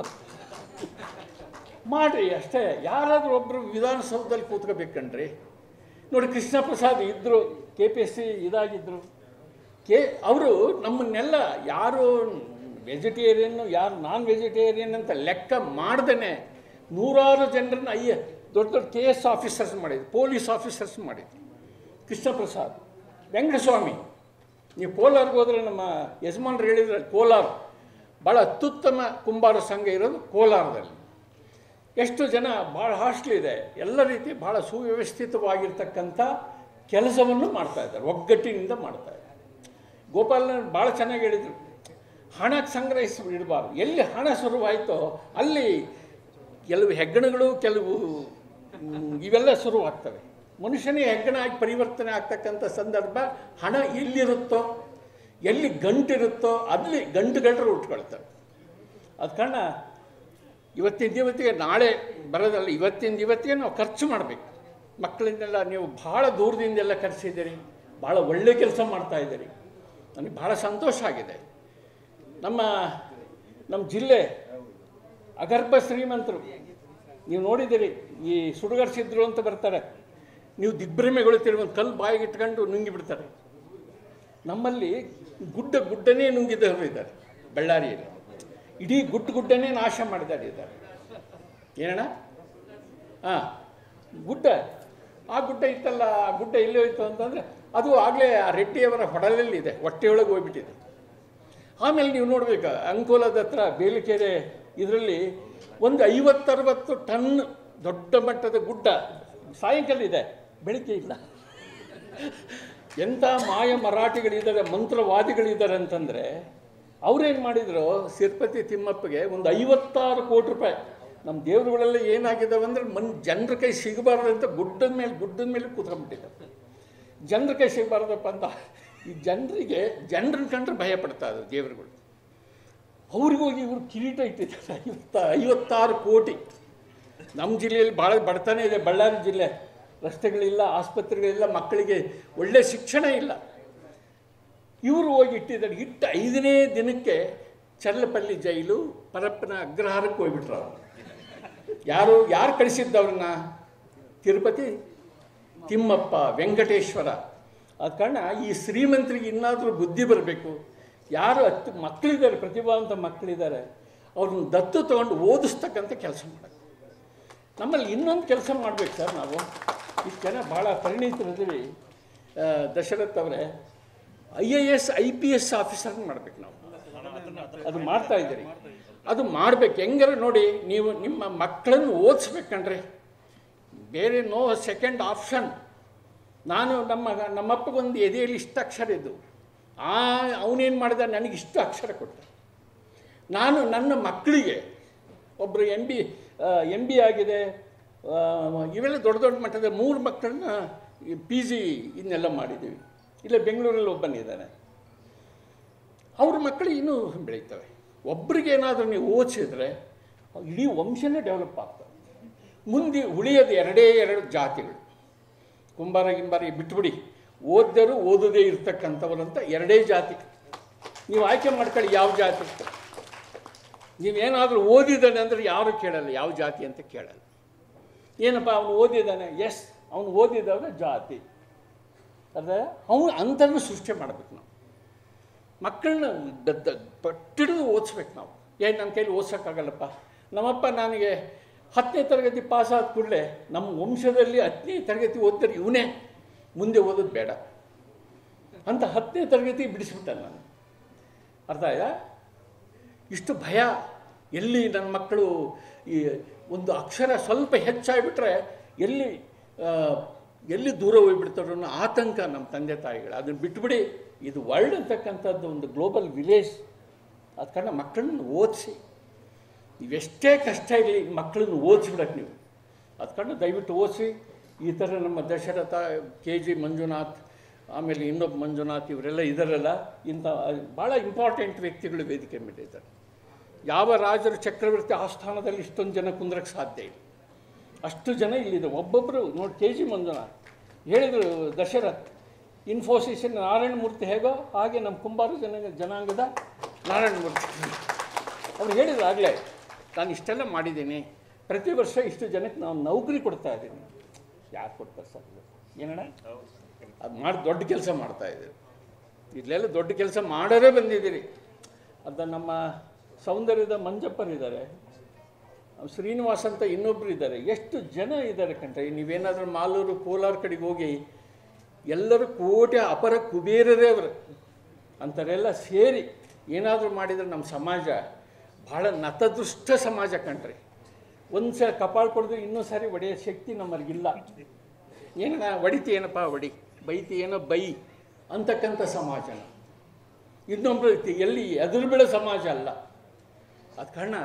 [SPEAKER 2] ಮಾಡಿರಿ ಅಷ್ಟೇ. ಯಾರಾದರೂ ಒಬ್ಬರು ವಿಧಾನಸೌಧದಲ್ಲಿ ಕೂತ್ಕೋಬೇಕಣ್ರಿ. ನೋಡಿ, ಕೃಷ್ಣ ಪ್ರಸಾದ್ ಇದ್ದರು, ಕೆ ಪಿ ಎಸ್ ಸಿ ಇದಾಗಿದ್ದರು. ಕೆ ಅವರು ನಮ್ಮನ್ನೆಲ್ಲ ಯಾರು ವೆಜಿಟೇರಿಯನ್ನು, ಯಾರು ನಾನ್ ವೆಜಿಟೇರಿಯನ್ ಅಂತ ಲೆಕ್ಕ ಮಾಡ್ದೇ ನೂರಾರು ಜನರನ್ನು ಅಯ್ಯ ದೊಡ್ಡ ದೊಡ್ಡ ಕೆ ಎಸ್ ಆಫೀಸರ್ಸ್ ಮಾಡಿದ್ರು, ಪೊಲೀಸ್ ಆಫೀಸರ್ಸ್ ಮಾಡಿದ್ರು. ಕೃಷ್ಣ ಪ್ರಸಾದ್, ವೆಂಕಟಸ್ವಾಮಿ. ನೀವು ಕೋಲಾರ್ಗೆ ಹೋದರೆ ನಮ್ಮ ಯಜಮಾನ್ರು ಹೇಳಿದ್ರೆ, ಕೋಲಾರ ಭಾಳ ಅತ್ಯುತ್ತಮ ಕುಂಬಾರ ಸಂಘ ಇರೋದು ಕೋಲಾರದಲ್ಲಿ. ಎಷ್ಟು ಜನ, ಭಾಳ ಹಾಸ್ಟೆಲ್ ಇದೆ, ಎಲ್ಲ ರೀತಿ ಭಾಳ ಸುವ್ಯವಸ್ಥಿತವಾಗಿರ್ತಕ್ಕಂಥ ಕೆಲಸವನ್ನು ಮಾಡ್ತಾಯಿದ್ದಾರೆ, ಒಗ್ಗಟ್ಟಿನಿಂದ ಮಾಡ್ತಾಯಿದ್ದಾರೆ. ಗೋಪಾಲನ ಭಾಳ ಚೆನ್ನಾಗಿ ಹೇಳಿದರು, ಹಣಕ್ಕೆ ಸಂಗ್ರಹಿಸಿ ಇಡಬಾರ್ದು. ಎಲ್ಲಿ ಹಣ ಶುರುವಾಯಿತೋ ಅಲ್ಲಿ ಕೆಲವು ಹೆಗ್ಗಣಗಳು, ಕೆಲವು ಇವೆಲ್ಲ ಶುರುವಾಗ್ತವೆ. ಮನುಷ್ಯನೇ ಹೆಗ್ಗಣ ಆಗಿ ಪರಿವರ್ತನೆ ಆಗ್ತಕ್ಕಂಥ ಸಂದರ್ಭ ಹಣ ಎಲ್ಲಿರುತ್ತೋ, ಎಲ್ಲಿ ಗಂಟಿರುತ್ತೋ ಅಲ್ಲಿ ಗಂಟುಗಟ್ಟರು ಉಟ್ಕೊಳ್ತವೆ. ಅದ ಕಾರಣ ಇವತ್ತಿನ ಇವತ್ತಿಗೆ ನಾಳೆ ಬರೋದಲ್ಲ, ಇವತ್ತಿನ ಇವತ್ತಿಗೆ ನಾವು ಖರ್ಚು ಮಾಡಬೇಕು. ಮಕ್ಕಳನ್ನೆಲ್ಲ ನೀವು ಭಾಳ ದೂರದಿಂದೆಲ್ಲ ಕರೆಸಿದ್ದೀರಿ, ಭಾಳ ಒಳ್ಳೆ ಕೆಲಸ ಮಾಡ್ತಾಯಿದ್ದೀರಿ. ನನಗೆ ಭಾಳ ಸಂತೋಷ ಆಗಿದೆ. ನಮ್ಮ ನಮ್ಮ ಜಿಲ್ಲೆ ಅಗರ್ಭ ಶ್ರೀಮಂತರು, ನೀವು ನೋಡಿದ್ದೀರಿ, ಈ ಸುಡುಗಾರ ಸಿದ್ರು ಅಂತ ಬರ್ತಾರೆ, ನೀವು ದಿಗ್ಭ್ರಮೆಗೊಳ್ತೀರಿ, ಒಂದು ಕಲ್ಲು ಬಾಯಿಗೆ ಇಟ್ಕೊಂಡು ನುಂಗಿ ಬಿಡ್ತಾರೆ. ನಮ್ಮಲ್ಲಿ ಗುಡ್ಡ ಗುಡ್ಡನೇ ನುಂಗಿದವರು ಇದ್ದಾರೆ. ಬಳ್ಳಾರಿಯಲ್ಲಿ ಇಡೀ ಗುಡ್ಡ ಗುಡ್ಡನೇ ನಾಶ ಮಾಡಿದ್ದಾರೆ ಇದ್ದಾರೆ. ಏನಣ್ಣ? ಹಾಂ, ಗುಡ್ಡ, ಆ ಗುಡ್ಡ ಇತ್ತಲ್ಲ, ಆ ಗುಡ್ಡ ಎಲ್ಲಿ ಹೋಯ್ತು ಅಂತಂದರೆ ಅದು ಆಗಲೇ ಆ ರೆಡ್ಡಿಯವರ ಹೊಡಲಲ್ಲಿದೆ, ಹೊಟ್ಟೆಯೊಳಗೆ ಹೋಗ್ಬಿಟ್ಟಿದೆ. ಆಮೇಲೆ ನೀವು ನೋಡಬೇಕು, ಅಂಕೋಲದ ಹತ್ರ ಬೇಲಿಕೆರೆ ಇದರಲ್ಲಿ ಒಂದು ಐವತ್ತರವತ್ತು ಟನ್ ದೊಡ್ಡ ಮಟ್ಟದ ಗುಡ್ಡ ಸಾಯಂಕಾಲ ಇದೆ, ಬೆಳಗ್ಗೆ ಇಲ್ಲ. ಎಂಥ ಮಾಯ ಮರಾಠಿಗಳಿದ್ದಾರೆ, ಮಂತ್ರವಾದಿಗಳಿದ್ದಾರೆ ಅಂತಂದರೆ ಅವರೇನು ಮಾಡಿದರು, ಸಿರ್ಪತಿ ತಿಮ್ಮಪ್ಪಗೆ ಒಂದು ಐವತ್ತಾರು ಕೋಟಿ ರೂಪಾಯಿ, ನಮ್ಮ ದೇವರುಗಳೆಲ್ಲ ಏನಾಗಿದ್ದಾವೆ ಅಂದರೆ ಮನ್ ಜನರ ಕೈ ಸಿಗಬಾರ್ದಂತ ಗುಡ್ಡದ ಮೇಲೆ ಗುಡ್ಡದ ಮೇಲೆ ಕೂತ್ಕೊಂಡ್ಬಿಟ್ಟಿದ್ದಾರೆ. ಜನರ ಕೈ ಸಿಗಬಾರ್ದಪ್ಪ ಅಂತ ಈ ಜನರಿಗೆ ಜನರನ್ನ ಕಂಡ್ರೆ ಭಯ ಪಡ್ತಾ ಇದ್ರು ದೇವರುಗಳು. ಅವ್ರಿಗೋಗಿ ಇವರು ಕಿರೀಟ ಇಟ್ಟಿದ್ದಾರೆ, ಐವತ್ತ ಐವತ್ತಾರು ಕೋಟಿ. ನಮ್ಮ ಜಿಲ್ಲೆಯಲ್ಲಿ ಭಾಳ ಬಡತನ ಇದೆ, ಬಳ್ಳಾರಿ ಜಿಲ್ಲೆ, ರಸ್ತೆಗಳಿಲ್ಲ, ಆಸ್ಪತ್ರೆಗಳಿಲ್ಲ, ಮಕ್ಕಳಿಗೆ ಒಳ್ಳೆ ಶಿಕ್ಷಣ ಇಲ್ಲ. ಇವರು ಹೋಗಿ ಇಟ್ಟಿದ್ದಾರೆ. ಇಟ್ಟು ಐದನೇ ದಿನಕ್ಕೆ ಚರ್ಲಪಲ್ಲಿ ಜೈಲು ಪರಪ್ಪನ ಅಗ್ರಹಾರಕ್ಕೆ ಹೋಗ್ಬಿಟ್ರು. ಅವರು ಯಾರು ಯಾರು ಕಳಿಸಿದ್ದವ್ರನ್ನ? ತಿರುಪತಿ ತಿಮ್ಮಪ್ಪ, ವೆಂಕಟೇಶ್ವರ. ಆದ ಕಾರಣ ಈ ಶ್ರೀಮಂತರಿಗೆ ಇನ್ನಾದರೂ ಬುದ್ಧಿ ಬರಬೇಕು. ಯಾರು ಹತ್ತು ಮಕ್ಕಳಿದ್ದಾರೆ, ಪ್ರತಿಭಾವಂತ ಮಕ್ಕಳಿದ್ದಾರೆ, ಅವ್ರನ್ನ ದತ್ತು ತೊಗೊಂಡು ಓದಿಸ್ತಕ್ಕಂಥ ಕೆಲಸ ಮಾಡಬೇಕು. ನಮ್ಮಲ್ಲಿ ಇನ್ನೊಂದು ಕೆಲಸ ಮಾಡಬೇಕು ಸರ್. ನಾವು ಇಷ್ಟು ಜನ ಭಾಳ ಪರಿಣಿತರಿದ್ದೀವಿ. ದಶರಥ್ ಅವರೇ, I A S I P S ಆಫೀಸರ್ನ ಮಾಡಬೇಕು ನಾವು. ಅದು ಮಾಡ್ತಾ ಇದ್ದೀರಿ, ಅದು ಮಾಡಬೇಕು. ಹೆಂಗಾರೆ ನೋಡಿ, ನೀವು ನಿಮ್ಮ ಮಕ್ಕಳನ್ನು ಓದಿಸ್ಬೇಕಂಡ್ರೆ ಬೇರೆ ನೋ ಸೆಕೆಂಡ್ ಆಪ್ಷನ್. ನಾನು ನಮ್ಮ ನಮ್ಮಪ್ಪಗೊಂದು ಎದೆಯಲ್ಲಿ ಇಷ್ಟು ಅಕ್ಷರ ಇದ್ದು, ಆ ಅವನೇನು ಮಾಡಿದ, ನನಗೆ ಇಷ್ಟು ಅಕ್ಷರ ಕೊಟ್ಟ. ನಾನು ನನ್ನ ಮಕ್ಕಳಿಗೆ ಒಬ್ಬರು ಎಮ್ ಬಿ ಎಮ್ ಬಿ ಆಗಿದೆ, ಇವೆಲ್ಲ ದೊಡ್ಡ ದೊಡ್ಡ ಮಟ್ಟದ ಮೂರು ಮಕ್ಕಳನ್ನ ಪಿ ಜಿ ಇದನ್ನೆಲ್ಲ ಮಾಡಿದ್ದೀವಿ. ಇಲ್ಲ ಬೆಂಗಳೂರಲ್ಲಿ ಒಬ್ಬನಿದ್ದಾನೆ, ಅವ್ರ ಮಕ್ಕಳು ಇನ್ನೂ ಬೆಳೀತವೆ. ಒಬ್ರಿಗೆ ಏನಾದರೂ ನೀವು ಓದಿಸಿದ್ರೆ ಇಡೀ ವಂಶನೇ ಡೆವಲಪ್ ಆಗ್ತವೆ. ಮುಂದೆ ಉಳಿಯೋದು ಎರಡೇ ಎರಡು ಜಾತಿಗಳು, ಕುಂಬಾರ ಗಿಂಬಾರ ಬಿಟ್ಬಿಡಿ, ಓದ್ದರು ಓದದೇ ಇರ್ತಕ್ಕಂಥವ್ರಂತ ಎರಡೇ ಜಾತಿ. ನೀವು ಆಯ್ಕೆ ಮಾಡ್ಕೊಳ್ಳಿ ಯಾವ ಜಾತಿ ಅಂತ. ನೀವೇನಾದರೂ ಓದಿದ್ದಾನೆ ಅಂದರೆ ಯಾರು ಕೇಳಲ್ಲ, ಯಾವ ಜಾತಿ ಅಂತ ಕೇಳಲ್ಲ. ಏನಪ್ಪ ಅವನು ಓದಿದ್ದಾನೆ, ಎಸ್ ಅವನು ಓದಿದವನ ಜಾತಿ. ಅದೇ ಅವನು ಅಂಥನ್ನು ಸೃಷ್ಟಿ ಮಾಡಬೇಕು ನಾವು. ಮಕ್ಕಳನ್ನ ದದ್ದ ಪಟ್ಟಿಡಿದು ಓದಿಸ್ಬೇಕು ನಾವು. ಏನು ನನ್ನ ಕೈಲಿ ಓದ್ಸೋಕ್ಕಾಗಲ್ಲಪ್ಪ. ನಮ್ಮಪ್ಪ ನನಗೆ ಹತ್ತನೇ ತರಗತಿ ಪಾಸ್ ಆದ ಕೂಡಲೇ ನಮ್ಮ ವಂಶದಲ್ಲಿ ಹತ್ತನೇ ತರಗತಿ ಓದ್ತಾರೆ ಇವನೇ, ಮುಂದೆ ಓದೋದು ಬೇಡ ಅಂತ ಹತ್ತನೇ ತರಗತಿ ಬಿಡಿಸ್ಬಿಟ್ಟೆ ನಾನು. ಅರ್ಥ ಆಯ್ತಾ? ಇಷ್ಟು ಭಯ. ಎಲ್ಲಿ ನನ್ನ ಮಕ್ಕಳು ಈ ಒಂದು ಅಕ್ಷರ ಸ್ವಲ್ಪ ಹೆಚ್ಚಾಗಿಬಿಟ್ರೆ ಎಲ್ಲಿ ಎಲ್ಲಿ ದೂರ ಹೋಗಿಬಿಡ್ತಾರೋ ಅನ್ನೋ ಆತಂಕ ನಮ್ಮ ತಂದೆ ತಾಯಿಗಳು. ಅದನ್ನು ಬಿಟ್ಬಿಡಿ. ಇದು ವರ್ಲ್ಡ್ ಅಂತಕ್ಕಂಥದ್ದು ಒಂದು ಗ್ಲೋಬಲ್ ವಿಲೇಜ್. ಅದ ಕಾರಣ ಮಕ್ಕಳನ್ನ ಓದಿಸಿ, ನೀವೆಷ್ಟೇ ಕಷ್ಟ ಇರಲಿ ಮಕ್ಕಳನ್ನು ಓದಿಸ್ಬಿಡಕ್ಕೆ ನೀವು. ಅದ ಕಾರಣ ದಯವಿಟ್ಟು ಓದಿಸಿ. ಈ ಥರ ನಮ್ಮ ದಶರಥ, ಕೆ ಜಿ ಮಂಜುನಾಥ್, ಆಮೇಲೆ ಇನ್ನೊಬ್ಬ ಮಂಜುನಾಥ್, ಇವರೆಲ್ಲ ಇದರಲ್ಲ, ಇಂಥ ಭಾಳ ಇಂಪಾರ್ಟೆಂಟ್ ವ್ಯಕ್ತಿಗಳು ವೇದಿಕೆ ಮೇಲೆ ಇದ್ದಾರೆ. ಯಾವ ರಾಜರು ಚಕ್ರವರ್ತಿ ಆಸ್ಥಾನದಲ್ಲಿ ಇಷ್ಟೊಂದು ಜನ ಕುಂದ್ರಕ್ಕೆ ಸಾಧ್ಯ ಇಲ್ಲ, ಅಷ್ಟು ಜನ ಇಲ್ಲಿದೆ. ಒಬ್ಬೊಬ್ಬರು ನೋಡಿ, ಕೆ ಜಿ ಮಂಜುನಾಥ್ ಹೇಳಿದರು, ದಶರಥ್ ಇನ್ಫೋಸಿಸಿನ ನಾರಾಯಣಮೂರ್ತಿ ಹೇಗೋ ಹಾಗೆ ನಮ್ಮ ಕುಂಬಾರ ಜನ ಜನಾಂಗದ ನಾರಾಯಣಮೂರ್ತಿ. ಅವ್ರು ಹೇಳಿದ್ರು ಆಗಲೇ, ನಾನು ಇಷ್ಟೆಲ್ಲ ಮಾಡಿದ್ದೀನಿ, ಪ್ರತಿ ವರ್ಷ ಇಷ್ಟು ಜನಕ್ಕೆ ನಾವು ನೌಕರಿ ಕೊಡ್ತಾ ಇದ್ದೀನಿ. ಯಾರು ಕೊಡ್ತಾರೆ ಸರ್? ಏನಣ್ಣ ಅದು ಮಾಡಿ ದೊಡ್ಡ ಕೆಲಸ ಮಾಡ್ತಾಯಿದ್ದೀರಿ. ಇಲ್ಲೆಲ್ಲ ದೊಡ್ಡ ಕೆಲಸ ಮಾಡೋರೇ ಬಂದಿದ್ದೀರಿ. ಅದು ನಮ್ಮ ಸೌಂದರ್ಯದ ಮಂಜಪ್ಪರಿದ್ದಾರೆ, ಶ್ರೀನಿವಾಸ್ ಅಂತ ಇನ್ನೊಬ್ಬರು ಇದ್ದಾರೆ. ಎಷ್ಟು ಜನ ಇದ್ದಾರೆ ಕಂಡ್ರೆ. ನೀವೇನಾದರೂ ಮಾಲೂರು ಕೋಲಾರ ಕಡೆಗೆ ಹೋಗಿ ಎಲ್ಲರೂ ಕೋಟೆ ಅಪರ ಕುಬೇರರೇ ಅವರು. ಅಂಥವರೆಲ್ಲ ಸೇರಿ ಏನಾದರೂ ಮಾಡಿದರೆ ನಮ್ಮ ಸಮಾಜ ಭಾಳ ನತದೃಷ್ಟ ಸಮಾಜ ಕಂಡ್ರಿ. ಒಂದು ಸಲ ಕಪಾಳು ಕೊಡಿದ್ರೆ ಇನ್ನೊಂದು ಸಾರಿ ಒಡೆಯೋ ಶಕ್ತಿ ನಮ್ಮಲ್ಲಿಗಿಲ್ಲ. ಏನಣ್ಣ ಹೊಡಿತಿ ಏನಪ್ಪ ಹೊಡಿ, ಬೈತಿ ಏನೋ ಬೈ ಅಂತಕ್ಕಂಥ ಸಮಾಜನ. ಇನ್ನೊಬ್ಬರು ಎಲ್ಲಿ ಎದುರು ಬೀಳೋ ಸಮಾಜ ಅಲ್ಲ. ಆದ ಕಾರಣ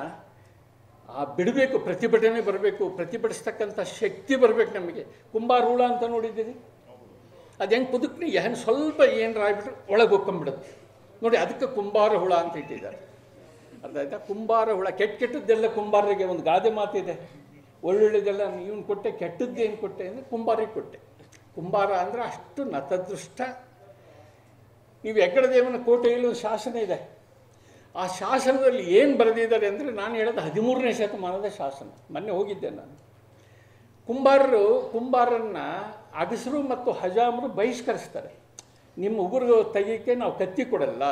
[SPEAKER 2] ಆ ಬಿಡಬೇಕು, ಪ್ರತಿಭಟನೆ ಬರಬೇಕು, ಪ್ರತಿಭಟಿಸ್ತಕ್ಕಂಥ ಶಕ್ತಿ ಬರಬೇಕು ನಮಗೆ. ಕುಂಬಾರ ಹುಳ ಅಂತ ನೋಡಿದ್ದೀರಿ, ಅದು ಹೆಂಗೆ ಕುದುಕ್ನಿ ಏನು ಸ್ವಲ್ಪ ಏನಾರ ಆಗಿಬಿಟ್ರೆ ಒಳಗೆ ಹೋಗ್ಕೊಂಬಿಡುತ್ತೆ ನೋಡಿ. ಅದಕ್ಕೆ ಕುಂಬಾರ ಹುಳ ಅಂತ ಇಟ್ಟಿದ್ದಾರೆ. ಅರ್ಥ ಆಯ್ತಾ? ಕುಂಬಾರ ಹುಳ. ಕೆಟ್ಟ ಕೆಟ್ಟದ್ದೆಲ್ಲ ಕುಂಬಾರರಿಗೆ ಒಂದು ಗಾದೆ ಮಾತಿದೆ, ಒಳ್ಳೊಳ್ಳೆದೆಲ್ಲ ಇವನು ಕೊಟ್ಟೆ, ಕೆಟ್ಟದ್ದೇನು ಕೊಟ್ಟೆ ಅಂದರೆ ಕುಂಬಾರಿಗೆ ಕೊಟ್ಟೆ. ಕುಂಬಾರ ಅಂದರೆ ಅಷ್ಟು ನತದೃಷ್ಟ. ನೀವು ಹೆಗ್ಗಡದೇವನ ಕೋಟೆಯಲ್ಲಿ ಒಂದು ಶಾಸನ ಇದೆ, ಆ ಶಾಸನದಲ್ಲಿ ಏನು ಬರೆದಿದ್ದಾರೆ ಅಂದರೆ, ನಾನು ಹೇಳೋದು ಹದಿಮೂರನೇ ಶತಮಾನದ ಶಾಸನ. ಮೊನ್ನೆ ಹೋಗಿದ್ದೆ ನಾನು. ಕುಂಬಾರರು ಕುಂಬಾರನ್ನು ಅಗಸರು ಮತ್ತು ಹಜಾಮರು ಬಹಿಷ್ಕರಿಸ್ತಾರೆ. ನಿಮ್ಮ ಉಗುರು ತೆಗಿಯಕ್ಕೆ ನಾವು ಕತ್ತಿ ಕೊಡಲ್ಲ,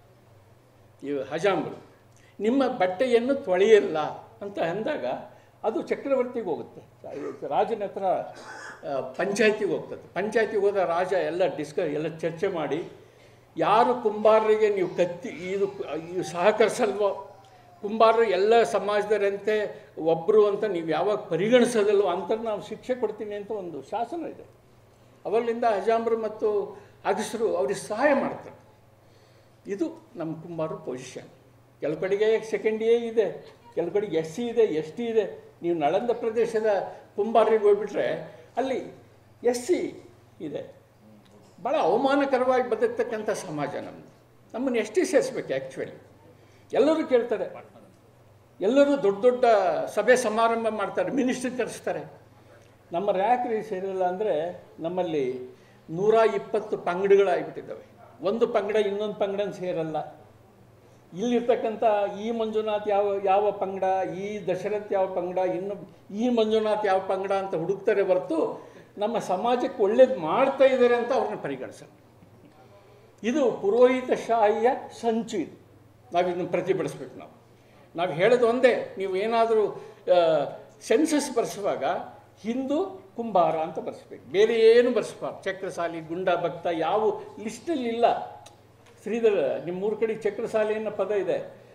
[SPEAKER 2] ಇವು ಹಜಾಮರು. ನಿಮ್ಮ ಬಟ್ಟೆಯನ್ನು ತೊಳೆಯಲ್ಲ ಅಂತ ಅಂದಾಗ ಅದು ಚಕ್ರವರ್ತಿಗೆ ಹೋಗುತ್ತೆ, ರಾಜನ ಹತ್ರ ಪಂಚಾಯತಿಗೆ ಹೋಗ್ತದೆ. ಪಂಚಾಯತಿಗೆ ಹೋದ ರಾಜ ಎಲ್ಲ ಡಿಸ್ಕ ಎಲ್ಲ ಚರ್ಚೆ ಮಾಡಿ, ಯಾರು ಕುಂಬಾರರಿಗೆ ನೀವು ಕತ್ತಿ ಇದು ಇದು ಸಹಕರಿಸಲ್ವೋ, ಕುಂಬಾರರು ಎಲ್ಲ ಸಮಾಜದರಂತೆ ಒಬ್ಬರು ಅಂತ ನೀವು ಯಾವಾಗ ಪರಿಗಣಿಸೋದಲ್ವೋ ಅಂತ ನಾವು ಶಿಕ್ಷೆ ಕೊಡ್ತೀನಿ ಅಂತ ಒಂದು ಶಾಸನ ಇದೆ. ಅವರಿಂದ ಹಜಾಮರು ಮತ್ತು ಅಗಸರು ಅವ್ರಿಗೆ ಸಹಾಯ ಮಾಡ್ತಾರೆ. ಇದು ನಮ್ಮ ಕುಂಬಾರ ಪೊಸಿಷನ್. ಕೆಲವು ಕಡೆಗೆ ಸೆಕೆಂಡ್ ಎ ಇದೆ, ಕೆಲವು ಕಡೆಗೆ ಎಸ್ ಸಿ ಇದೆ, ಎಸ್ ಟಿ ಇದೆ. ನೀವು ನಳಂದ ಪ್ರದೇಶದ ಕುಂಬಾರರಿಗೆ ಹೋಗ್ಬಿಟ್ರೆ ಅಲ್ಲಿ ಎಸ್ ಸಿ ಇದೆ. ಭಾಳ ಅವಮಾನಕರವಾಗಿ ಬದುಕ್ತಕ್ಕಂಥ ಸಮಾಜ ನಮ್ಮದು. ನಮ್ಮನ್ನು ಎಸ್ ಟಿ ಸೇರಿಸ್ಬೇಕು. ಆ್ಯಕ್ಚುಲಿ ಎಲ್ಲರೂ ಕೇಳ್ತಾರೆ, ಎಲ್ಲರೂ ದೊಡ್ಡ ದೊಡ್ಡ ಸಭೆ ಸಮಾರಂಭ ಮಾಡ್ತಾರೆ, ಮಿನಿಸ್ಟ್ರಿ ಕರೆಸ್ತಾರೆ. ನಮ್ಮ ರ್ಯಾಕ್ರಿ ಸೇರಿಲ್ಲ ಅಂದರೆ ನಮ್ಮಲ್ಲಿ ನೂರ ಇಪ್ಪತ್ತು ಪಂಗಡಗಳಾಗಿಬಿಟ್ಟಿದ್ದಾವೆ. ಒಂದು ಪಂಗಡ ಇನ್ನೊಂದು ಪಂಗಡನ ಸೇರಲ್ಲ. ಇಲ್ಲಿರ್ತಕ್ಕಂಥ ಈ ಮಂಜುನಾಥ್ ಯಾವ ಯಾವ ಪಂಗಡ, ಈ ದಶರಥ್ ಯಾವ ಪಂಗಡ, ಇನ್ನು ಈ ಮಂಜುನಾಥ್ ಯಾವ ಪಂಗಡ ಅಂತ ಹುಡುಕ್ತಾರೆ ಹೊರತು ನಮ್ಮ ಸಮಾಜಕ್ಕೆ ಒಳ್ಳೇದು ಮಾಡ್ತಾ ಇದ್ದಾರೆ ಅಂತ ಅವ್ರನ್ನ ಪರಿಗಣಿಸಲ್ಲ. ಇದು ಪುರೋಹಿತ ಶಾಹಿಯ ಸಂಚು. ಇದು ನಾವು ಇದನ್ನು ಪ್ರತಿಭಟಿಸ್ಬೇಕು. ನಾವು ನಾವು ಹೇಳೋದು ಒಂದೇ, ನೀವು ಏನಾದರೂ ಸೆನ್ಸಸ್ ಬರೆಸುವಾಗ ಹಿಂದೂ ಕುಂಬಾರ ಅಂತ ಬರೆಸ್ಬೇಕು, ಬೇರೆ ಏನು ಬರೆಸ್ಬಾರ್ದು. ಚಕ್ರಸಾಲಿ, ಗುಂಡ ಭಕ್ತ ಯಾವ ಲಿಸ್ಟಲ್ಲಿ ಇಲ್ಲ. ಶ್ರೀಧರ, ನಿಮ್ಮೂರ ಕಡೆ ಚಕ್ರಸಾಲಿ ಅನ್ನೋ ಪದ ಇದೆ,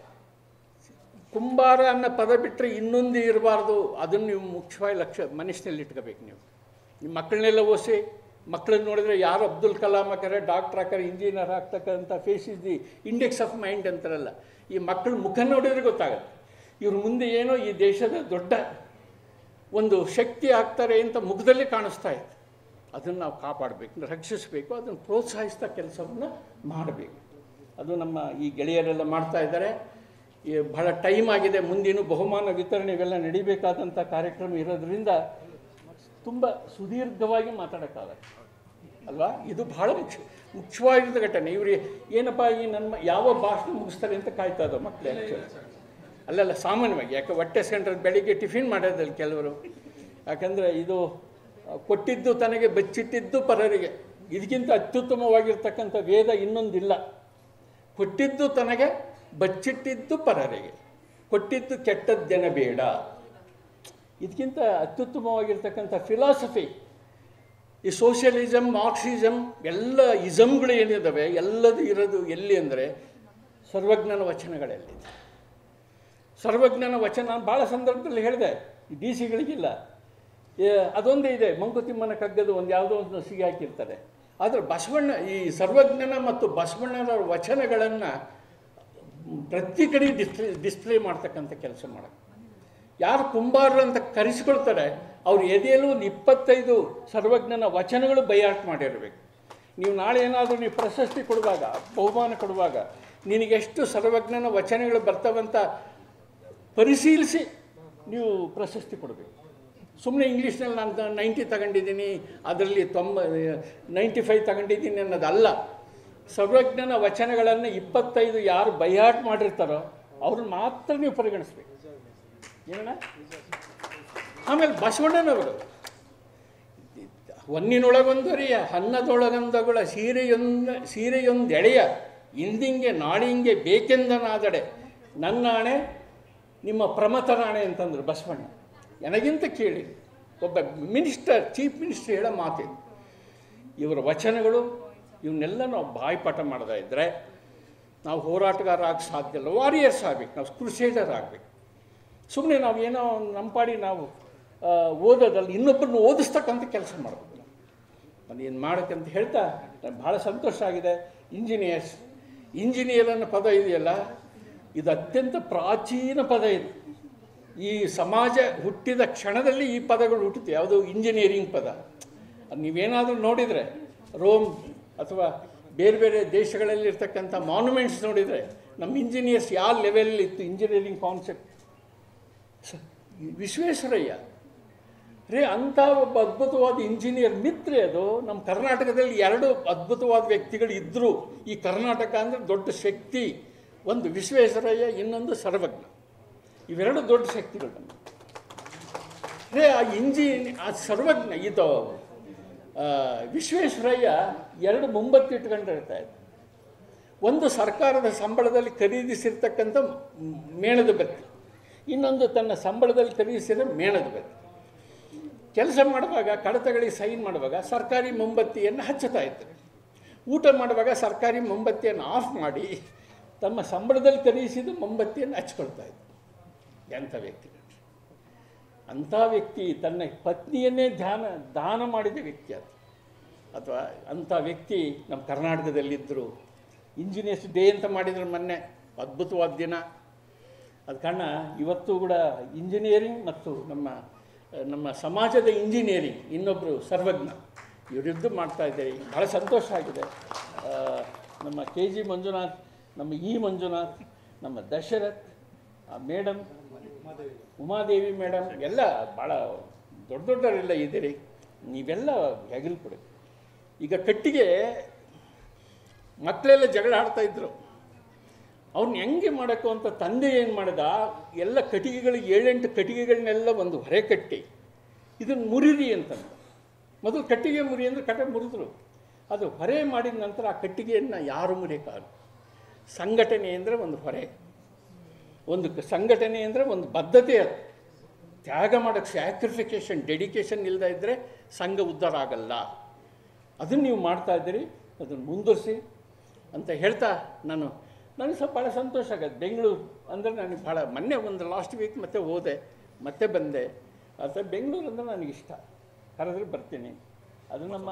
[SPEAKER 2] ಕುಂಬಾರ ಅನ್ನೋ ಪದ ಬಿಟ್ಟರೆ ಇನ್ನೊಂದು ಇರಬಾರ್ದು. ಅದನ್ನು ನೀವು ಮುಖ್ಯವಾಗಿ ಲಕ್ಷ್ಯ ಮನಸ್ಸಿನಲ್ಲಿ ಇಟ್ಕೋಬೇಕು. ನೀವು ನಿಮ್ಮ ಮಕ್ಕಳನ್ನೆಲ್ಲ ಓದಿಸಿ, ಮಕ್ಕಳನ್ನ ನೋಡಿದ್ರೆ ಯಾರು ಅಬ್ದುಲ್ ಕಲಾಂ ಹಾಕಾರೆ, ಡಾಕ್ಟ್ರ್ ಹಾಕಾರೆ, ಇಂಜಿನಿಯರ್ ಆಗ್ತಕ್ಕಂಥ face is the index of mind ಅಂತಾರಲ್ಲ, ಈ ಮಕ್ಕಳ ಮುಖ ನೋಡಿದ್ರೆ ಗೊತ್ತಾಗುತ್ತೆ ಇವ್ರ ಮುಂದೆ ಏನೋ ಈ ದೇಶದ ದೊಡ್ಡ ಒಂದು ಶಕ್ತಿ ಆಗ್ತಾರೆ ಅಂತ ಮುಖದಲ್ಲಿ ಕಾಣಿಸ್ತಾ ಇದೆ. ಅದನ್ನು ನಾವು ಕಾಪಾಡಬೇಕು, ರಕ್ಷಿಸಬೇಕು, ಅದನ್ನು ಪ್ರೋತ್ಸಾಹಿಸ್ತಾ ಕೆಲಸವನ್ನು ಮಾಡಬೇಕು. ಅದು ನಮ್ಮ ಈ ಗೆಳೆಯರೆಲ್ಲ ಮಾಡ್ತಾ ಇದ್ದಾರೆ. ಬಹಳ ಟೈಮ್ ಆಗಿದೆ, ಮುಂದಿನ ಬಹುಮಾನ ವಿತರಣೆ ಇವೆಲ್ಲ ನಡಿಬೇಕಾದಂಥ ಕಾರ್ಯಕ್ರಮ ಇರೋದ್ರಿಂದ ತುಂಬ ಸುದೀರ್ಘವಾಗಿ ಮಾತಾಡೋಕ್ಕಾಗತ್ತೆ ಅಲ್ವಾ. ಇದು ಬಹಳ ಮುಖ್ಯ ಮುಖ್ಯವಾಗಿದ್ದ ಘಟನೆ. ಇವ್ರು ಏನಪ್ಪ ಈ ನನ್ನ ಯಾವ ಭಾಷಣ ಮುಗಿಸ್ತಾರೆ ಅಂತ ಕಾಯ್ತಾ ಇದ್ದೋ ಮಕ್ಕಳು. ಆ್ಯಕ್ಚುಲಿ ಅಲ್ಲೆಲ್ಲ ಸಾಮಾನ್ಯವಾಗಿ, ಯಾಕೆ ಹೊಟ್ಟೆ ಸೆಂಟ್ರಲ್ಲಿ ಬೆಳಿಗ್ಗೆ ಟಿಫಿನ್ ಮಾಡೋದಲ್ಲಿ ಕೆಲವರು, ಯಾಕಂದರೆ ಇದು ಕೊಟ್ಟಿದ್ದು ತನಗೆ ಬಚ್ಚಿಟ್ಟಿದ್ದು ಪರರಿಗೆ. ಇದಕ್ಕಿಂತ ಅತ್ಯುತ್ತಮವಾಗಿರ್ತಕ್ಕಂಥ ವೇದ ಇನ್ನೊಂದಿಲ್ಲ. ಕೊಟ್ಟಿದ್ದು ತನಗೆ ಬಚ್ಚಿಟ್ಟಿದ್ದು ಪರರಿಗೆ, ಕೊಟ್ಟಿದ್ದು ಕೆಟ್ಟದ್ದೆನ ಬೇಡ. ಇದಕ್ಕಿಂತ ಅತ್ಯುತ್ತಮವಾಗಿರ್ತಕ್ಕಂಥ ಫಿಲಾಸಫಿ ಈ ಸೋಷಿಯಲಿಸಮ್, ಮಾರ್ಕ್ಸಿಸಮ್ ಎಲ್ಲ ಇಸಮ್ಗಳು ಏನಿದ್ದಾವೆ ಎಲ್ಲದು ಇರೋದು ಎಲ್ಲಿ ಅಂದರೆ ಸರ್ವಜ್ಞನ ವಚನಗಳಲ್ಲಿ. ಸರ್ವಜ್ಞನ ವಚನ ನಾನು ಭಾಳ ಸಂದರ್ಭದಲ್ಲಿ ಹೇಳಿದೆ, ಡಿ ಸಿಗಳಿಗಿಲ್ಲ. ಅದೊಂದೇ ಇದೆ, ಮಂಕುತಿಮ್ಮನ ಕಗ್ಗದ ಒಂದು ಯಾವುದೋ ಒಂದು ಸಿಗಿ ಹಾಕಿರ್ತಾರೆ. ಆದರೆ ಬಸವಣ್ಣ ಈ ಸರ್ವಜ್ಞನ ಮತ್ತು ಬಸವಣ್ಣನ ವಚನಗಳನ್ನು ಪ್ರತಿ ಕಡೆ ಡಿಸ್ಪ್ಲೇ ಡಿಸ್ಪ್ಲೇ ಮಾಡ್ತಕ್ಕಂಥ ಕೆಲಸ ಮಾಡೋದು. ಯಾರು ಕುಂಬಾರರು ಅಂತ ಕರೆಸಿಕೊಳ್ತಾರೆ ಅವ್ರು ಎದೆಯಲ್ಲೂ ಒಂದು ಇಪ್ಪತ್ತೈದು ಸರ್ವಜ್ಞನ ವಚನಗಳು ಬೈಯಾಟ್ ಮಾಡಿರಬೇಕು. ನೀವು ನಾಳೆ ಏನಾದರೂ ನೀವು ಪ್ರಶಸ್ತಿ ಕೊಡುವಾಗ, ಬಹುಮಾನ ಕೊಡುವಾಗ ನಿನಗೆಷ್ಟು ಸರ್ವಜ್ಞನ ವಚನಗಳು ಬರ್ತವಂತ ಪರಿಶೀಲಿಸಿ ನೀವು ಪ್ರಶಸ್ತಿ ಕೊಡಬೇಕು. ಸುಮ್ಮನೆ ಇಂಗ್ಲೀಷ್ನಲ್ಲಿ ನಾನು ನೈಂಟಿ ತಗೊಂಡಿದ್ದೀನಿ, ಅದರಲ್ಲಿ ತೊಂಬ ನೈಂಟಿ ಫೈವ್ ತಗೊಂಡಿದ್ದೀನಿ ಅನ್ನೋದಲ್ಲ. ಸರ್ವಜ್ಞನ ವಚನಗಳನ್ನು ಇಪ್ಪತ್ತೈದು ಯಾರು ಬೈಹಾಟ್ ಮಾಡಿರ್ತಾರೋ ಅವ್ರನ್ನ ಮಾತ್ರ ನೀವು ಪರಿಗಣಿಸ್ಬೇಕು. ಏನಣ್ಣ? ಆಮೇಲೆ ಬಸವಣ್ಣನವರು ಹೊನ್ನಿನೊಳಗೊಂದರಿಯ ಹನ್ನದೊಳಗಂದಗಳ ಸೀರೆಯೊಂದ ಸೀರೆಯೊಂದೆಳೆಯ ಇಂದಿಂಗೆ ನಾಳಿಂಗೆ ಬೇಕೆಂದನಾದಡೆ ನನ್ನಾಣೆ ನಿಮ್ಮ ಪ್ರಮಥನಾಣೆ ಅಂತಂದರು ಬಸವಣ್ಣ. ನನಗಿಂತ ಕೇಳಿ ಒಬ್ಬ ಮಿನಿಸ್ಟರ್, ಚೀಫ್ ಮಿನಿಸ್ಟರ್ ಹೇಳೋ ಮಾತಿದೆ. ಇವರ ವಚನಗಳು ಇವನ್ನೆಲ್ಲ ನಾವು ಬಾಯಿಪಾಠ ಮಾಡ್ತಾ ಇದ್ದರೆ ನಾವು ಹೋರಾಟಗಾರ ಆಗ ಸಾಧ್ಯ ಇಲ್ಲ. ವಾರಿಯರ್ಸ್ ಆಗಬೇಕು, ನಾವು ಕ್ರುಸೇಡರ್ ಆಗಬೇಕು. ಸುಮ್ಮನೆ ನಾವು ಏನೋ ನಮ್ಮ ಪಾಡಿ ನಾವು ಓದೋದಲ್ಲ, ಇನ್ನೊಬ್ಬರನ್ನು ಓದಿಸ್ತಕ್ಕಂಥ ಕೆಲಸ ಮಾಡಬೇಕು. ಅದು ಏನು ಮಾಡೋಕ್ಕಂತ ಹೇಳ್ತಾ ನನಗೆ ಭಾಳ ಸಂತೋಷ ಆಗಿದೆ. ಇಂಜಿನಿಯರ್ಸ್, ಇಂಜಿನಿಯರ್ ಅನ್ನೋ ಪದ ಇದೆಯಲ್ಲ, ಇದು ಅತ್ಯಂತ ಪ್ರಾಚೀನ ಪದ. ಇದು ಈ ಸಮಾಜ ಹುಟ್ಟಿದ ಕ್ಷಣದಲ್ಲಿ ಈ ಪದಗಳು ಹುಟ್ಟುತ್ತೆ. ಯಾವುದು ಇಂಜಿನಿಯರಿಂಗ್ ಪದ. ಅದು ನೀವೇನಾದರೂ ನೋಡಿದರೆ ರೋಮ್ ಅಥವಾ ಬೇರೆ ಬೇರೆ ದೇಶಗಳಲ್ಲಿ ಇರ್ತಕ್ಕಂಥ ಮಾನ್ಯುಮೆಂಟ್ಸ್ ನೋಡಿದರೆ ನಮ್ಮ ಇಂಜಿನಿಯರ್ಸ್ ಯಾವ ಲೆವೆಲಲ್ಲಿ ಇತ್ತು ಇಂಜಿನಿಯರಿಂಗ್ ಕಾನ್ಸೆಪ್ಟ್. ವಿಶ್ವೇಶ್ವರಯ್ಯ ರೇ ಅಂಥ ಒಬ್ಬ ಅದ್ಭುತವಾದ ಇಂಜಿನಿಯರ್ ಮಿತ್ರೆ. ಅದು ನಮ್ಮ ಕರ್ನಾಟಕದಲ್ಲಿ ಎರಡು ಅದ್ಭುತವಾದ ವ್ಯಕ್ತಿಗಳು ಇದ್ದರು. ಈ ಕರ್ನಾಟಕ ಅಂದರೆ ದೊಡ್ಡ ಶಕ್ತಿ, ಒಂದು ವಿಶ್ವೇಶ್ವರಯ್ಯ, ಇನ್ನೊಂದು ಸರ್ವಜ್ಞ. ಇವೆರಡು ದೊಡ್ಡ ಶಕ್ತಿಗಳು ನಮಗೆ. ಅದೇ ಆ ಇಂಜಿನ್ ಆ ಸರ್ವಜ್ಞ ಇದು ವಿಶ್ವೇಶ್ವರಯ್ಯ ಎರಡು ಮುಂಬತ್ತು ಇಟ್ಕೊಂಡಿರ್ತಾ ಇದ್ದ. ಒಂದು ಸರ್ಕಾರದ ಸಂಬಳದಲ್ಲಿ ಖರೀದಿಸಿರ್ತಕ್ಕಂಥ ಮೇಣದ ಬತ್ತಿ, ಇನ್ನೊಂದು ತನ್ನ ಸಂಬಳದಲ್ಲಿ ಖರೀದಿಸಿದ ಮೇಣದ ಬತ್ತಿ. ಕೆಲಸ ಮಾಡುವಾಗ ಕಡತಗಳಿಗೆ ಸೈನ್ ಮಾಡುವಾಗ ಸರ್ಕಾರಿ ಮೊಂಬತ್ತಿಯನ್ನು ಹಚ್ಚುತ್ತಾ ಇದ್ದರು. ಊಟ ಮಾಡುವಾಗ ಸರ್ಕಾರಿ ಮೊಂಬತ್ತಿಯನ್ನು ಆಫ್ ಮಾಡಿ ತಮ್ಮ ಸಂಬಳದಲ್ಲಿ ಖರೀದಿಸಿದ ಮೊಂಬತ್ತಿಯನ್ನು ಹಚ್ಕೊಳ್ತಾ ಇದ್ದರು. ಎಂಥ ವ್ಯಕ್ತಿಗಳು! ಅಂಥ ವ್ಯಕ್ತಿ ತನ್ನ ಪತ್ನಿಯನ್ನೇ ಧ್ಯಾನ ದಾನ ಮಾಡಿದ ವ್ಯಕ್ತಿ ಅದು. ಅಥವಾ ಅಂಥ ವ್ಯಕ್ತಿ ನಮ್ಮ ಕರ್ನಾಟಕದಲ್ಲಿದ್ದರು. ಇಂಜಿನಿಯರ್ಸ್ ಡೇ ಅಂತ ಮಾಡಿದ್ರು ಮೊನ್ನೆ, ಅದ್ಭುತವಾದ ದಿನ. ಅದು ಕಾರಣ ಇವತ್ತು ಕೂಡ ಇಂಜಿನಿಯರಿಂಗ್ ಮತ್ತು ನಮ್ಮ ನಮ್ಮ ಸಮಾಜದ ಇಂಜಿನಿಯರಿಂಗ್ ಇನ್ನೊಬ್ಬರು ಸರ್ವಜ್ಞ ಇವರಿದ್ದು ಮಾಡ್ತಾಯಿದ್ದಾರೆ. ಭಾಳ ಸಂತೋಷ ಆಗಿದೆ. ನಮ್ಮ ಕೆ ಜಿ ಮಂಜುನಾಥ್, ನಮ್ಮ ಇ ಮಂಜುನಾಥ್, ನಮ್ಮ ದಶರಥ್ ಮೇಡಮ್, ಉಮಾದೇವಿ ಮೇಡಮ್ ಎಲ್ಲ ಭಾಳ ದೊಡ್ಡ ದೊಡ್ಡವರೆಲ್ಲ ಇದ್ದೀರಿ. ನೀವೆಲ್ಲ ಹೆಗಲು ಕೊಡಿ. ಈಗ ಕಟ್ಟಿಗೆ ಮಕ್ಕಳೆಲ್ಲ ಜಗಳ ಆಡ್ತಾಯಿದ್ರು. ಅವ್ರನ್ನ ಹೆಂಗೆ ಮಾಡೋಕ್ಕೂ ಅಂತ ತಂದೆ ಏನು ಮಾಡಿದ, ಎಲ್ಲ ಕಟ್ಟಿಗೆಗಳಿಗೆ ಏಳೆಂಟು ಕಟ್ಟಿಗೆಗಳನ್ನೆಲ್ಲ ಒಂದು ಹೊರೆ ಕಟ್ಟಿ ಇದನ್ನು ಮುರಿರಿ ಅಂತಂದು. ಮೊದಲು ಕಟ್ಟಿಗೆ ಮುರಿ ಅಂದರೆ ಕಟ್ಟೆ ಮುರಿದ್ರು. ಅದು ಹೊರೆ ಮಾಡಿದ ನಂತರ ಆ ಕಟ್ಟಿಗೆಯನ್ನು ಯಾರು ಮುರಿಯಕ್ಕಾಗಲ್ಲ. ಸಂಘಟನೆ ಅಂದರೆ ಒಂದು ಹೊರೆ, ಒಂದು ಸಂಘಟನೆ ಅಂದರೆ ಒಂದು ಬದ್ಧತೆ. ಅದು ತ್ಯಾಗ ಮಾಡೋಕ್ಕೆ ಸ್ಯಾಕ್ರಿಫಿಕೇಷನ್, ಡೆಡಿಕೇಶನ್ ಇಲ್ಲದೇ ಇದ್ದರೆ ಸಂಘ ಉದ್ಧಾರ ಆಗಲ್ಲ. ಅದನ್ನು ನೀವು ಮಾಡ್ತಾಯಿದ್ದೀರಿ, ಅದನ್ನು ಮುಂದುವರಿಸಿ ಅಂತ ಹೇಳ್ತಾ ನಾನು ನನಗೆ ಸ್ವಲ್ಪ ಭಾಳ ಸಂತೋಷ ಆಗುತ್ತೆ. ಬೆಂಗಳೂರು ಅಂದರೆ ನನಗೆ ಭಾಳ, ಮೊನ್ನೆ ಒಂದು ಲಾಸ್ಟ್ ವೀಕ್ ಮತ್ತೆ ಹೋದೆ, ಮತ್ತೆ ಬಂದೆ. ಅಥವಾ ಬೆಂಗಳೂರು ಅಂದರೆ ನನಗಿಷ್ಟ. ಕರೆದ್ರೆ ಬರ್ತೀನಿ. ಅದು ನಮ್ಮ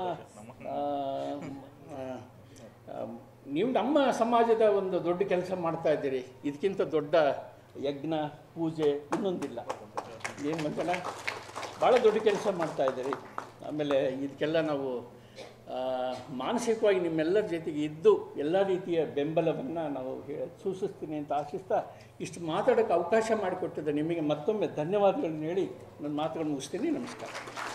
[SPEAKER 2] ನೀವು ನಮ್ಮ ಸಮಾಜದ ಒಂದು ದೊಡ್ಡ ಕೆಲಸ ಮಾಡ್ತಾಯಿದ್ದೀರಿ. ಇದಕ್ಕಿಂತ ದೊಡ್ಡ ಯಜ್ಞ ಪೂಜೆ ಇನ್ನೊಂದಿಲ್ಲ. ಏನು ಮಂಜನ ಭಾಳ ದೊಡ್ಡ ಕೆಲಸ ಮಾಡ್ತಾಯಿದ್ದೀರಿ. ಆಮೇಲೆ ಇದಕ್ಕೆಲ್ಲ ನಾವು ಮಾನಸಿಕವಾಗಿ ನಿಮ್ಮೆಲ್ಲರ ಜೊತೆಗೆ ಇದ್ದು ಎಲ್ಲ ರೀತಿಯ ಬೆಂಬಲವನ್ನು ನಾವು ಸೂಚಿಸ್ತೀನಿ ಅಂತ ಆಶಿಸ್ತಾ ಇಷ್ಟು ಮಾತಾಡೋಕ್ಕೆ ಅವಕಾಶ ಮಾಡಿಕೊಟ್ಟಿದ್ದೆ ನಿಮಗೆ ಮತ್ತೊಮ್ಮೆ ಧನ್ಯವಾದಗಳನ್ನು ಹೇಳಿ ನನ್ನ ಮಾತುಗಳನ್ನು ಮುಗಿಸ್ತೀನಿ. ನಮಸ್ಕಾರ.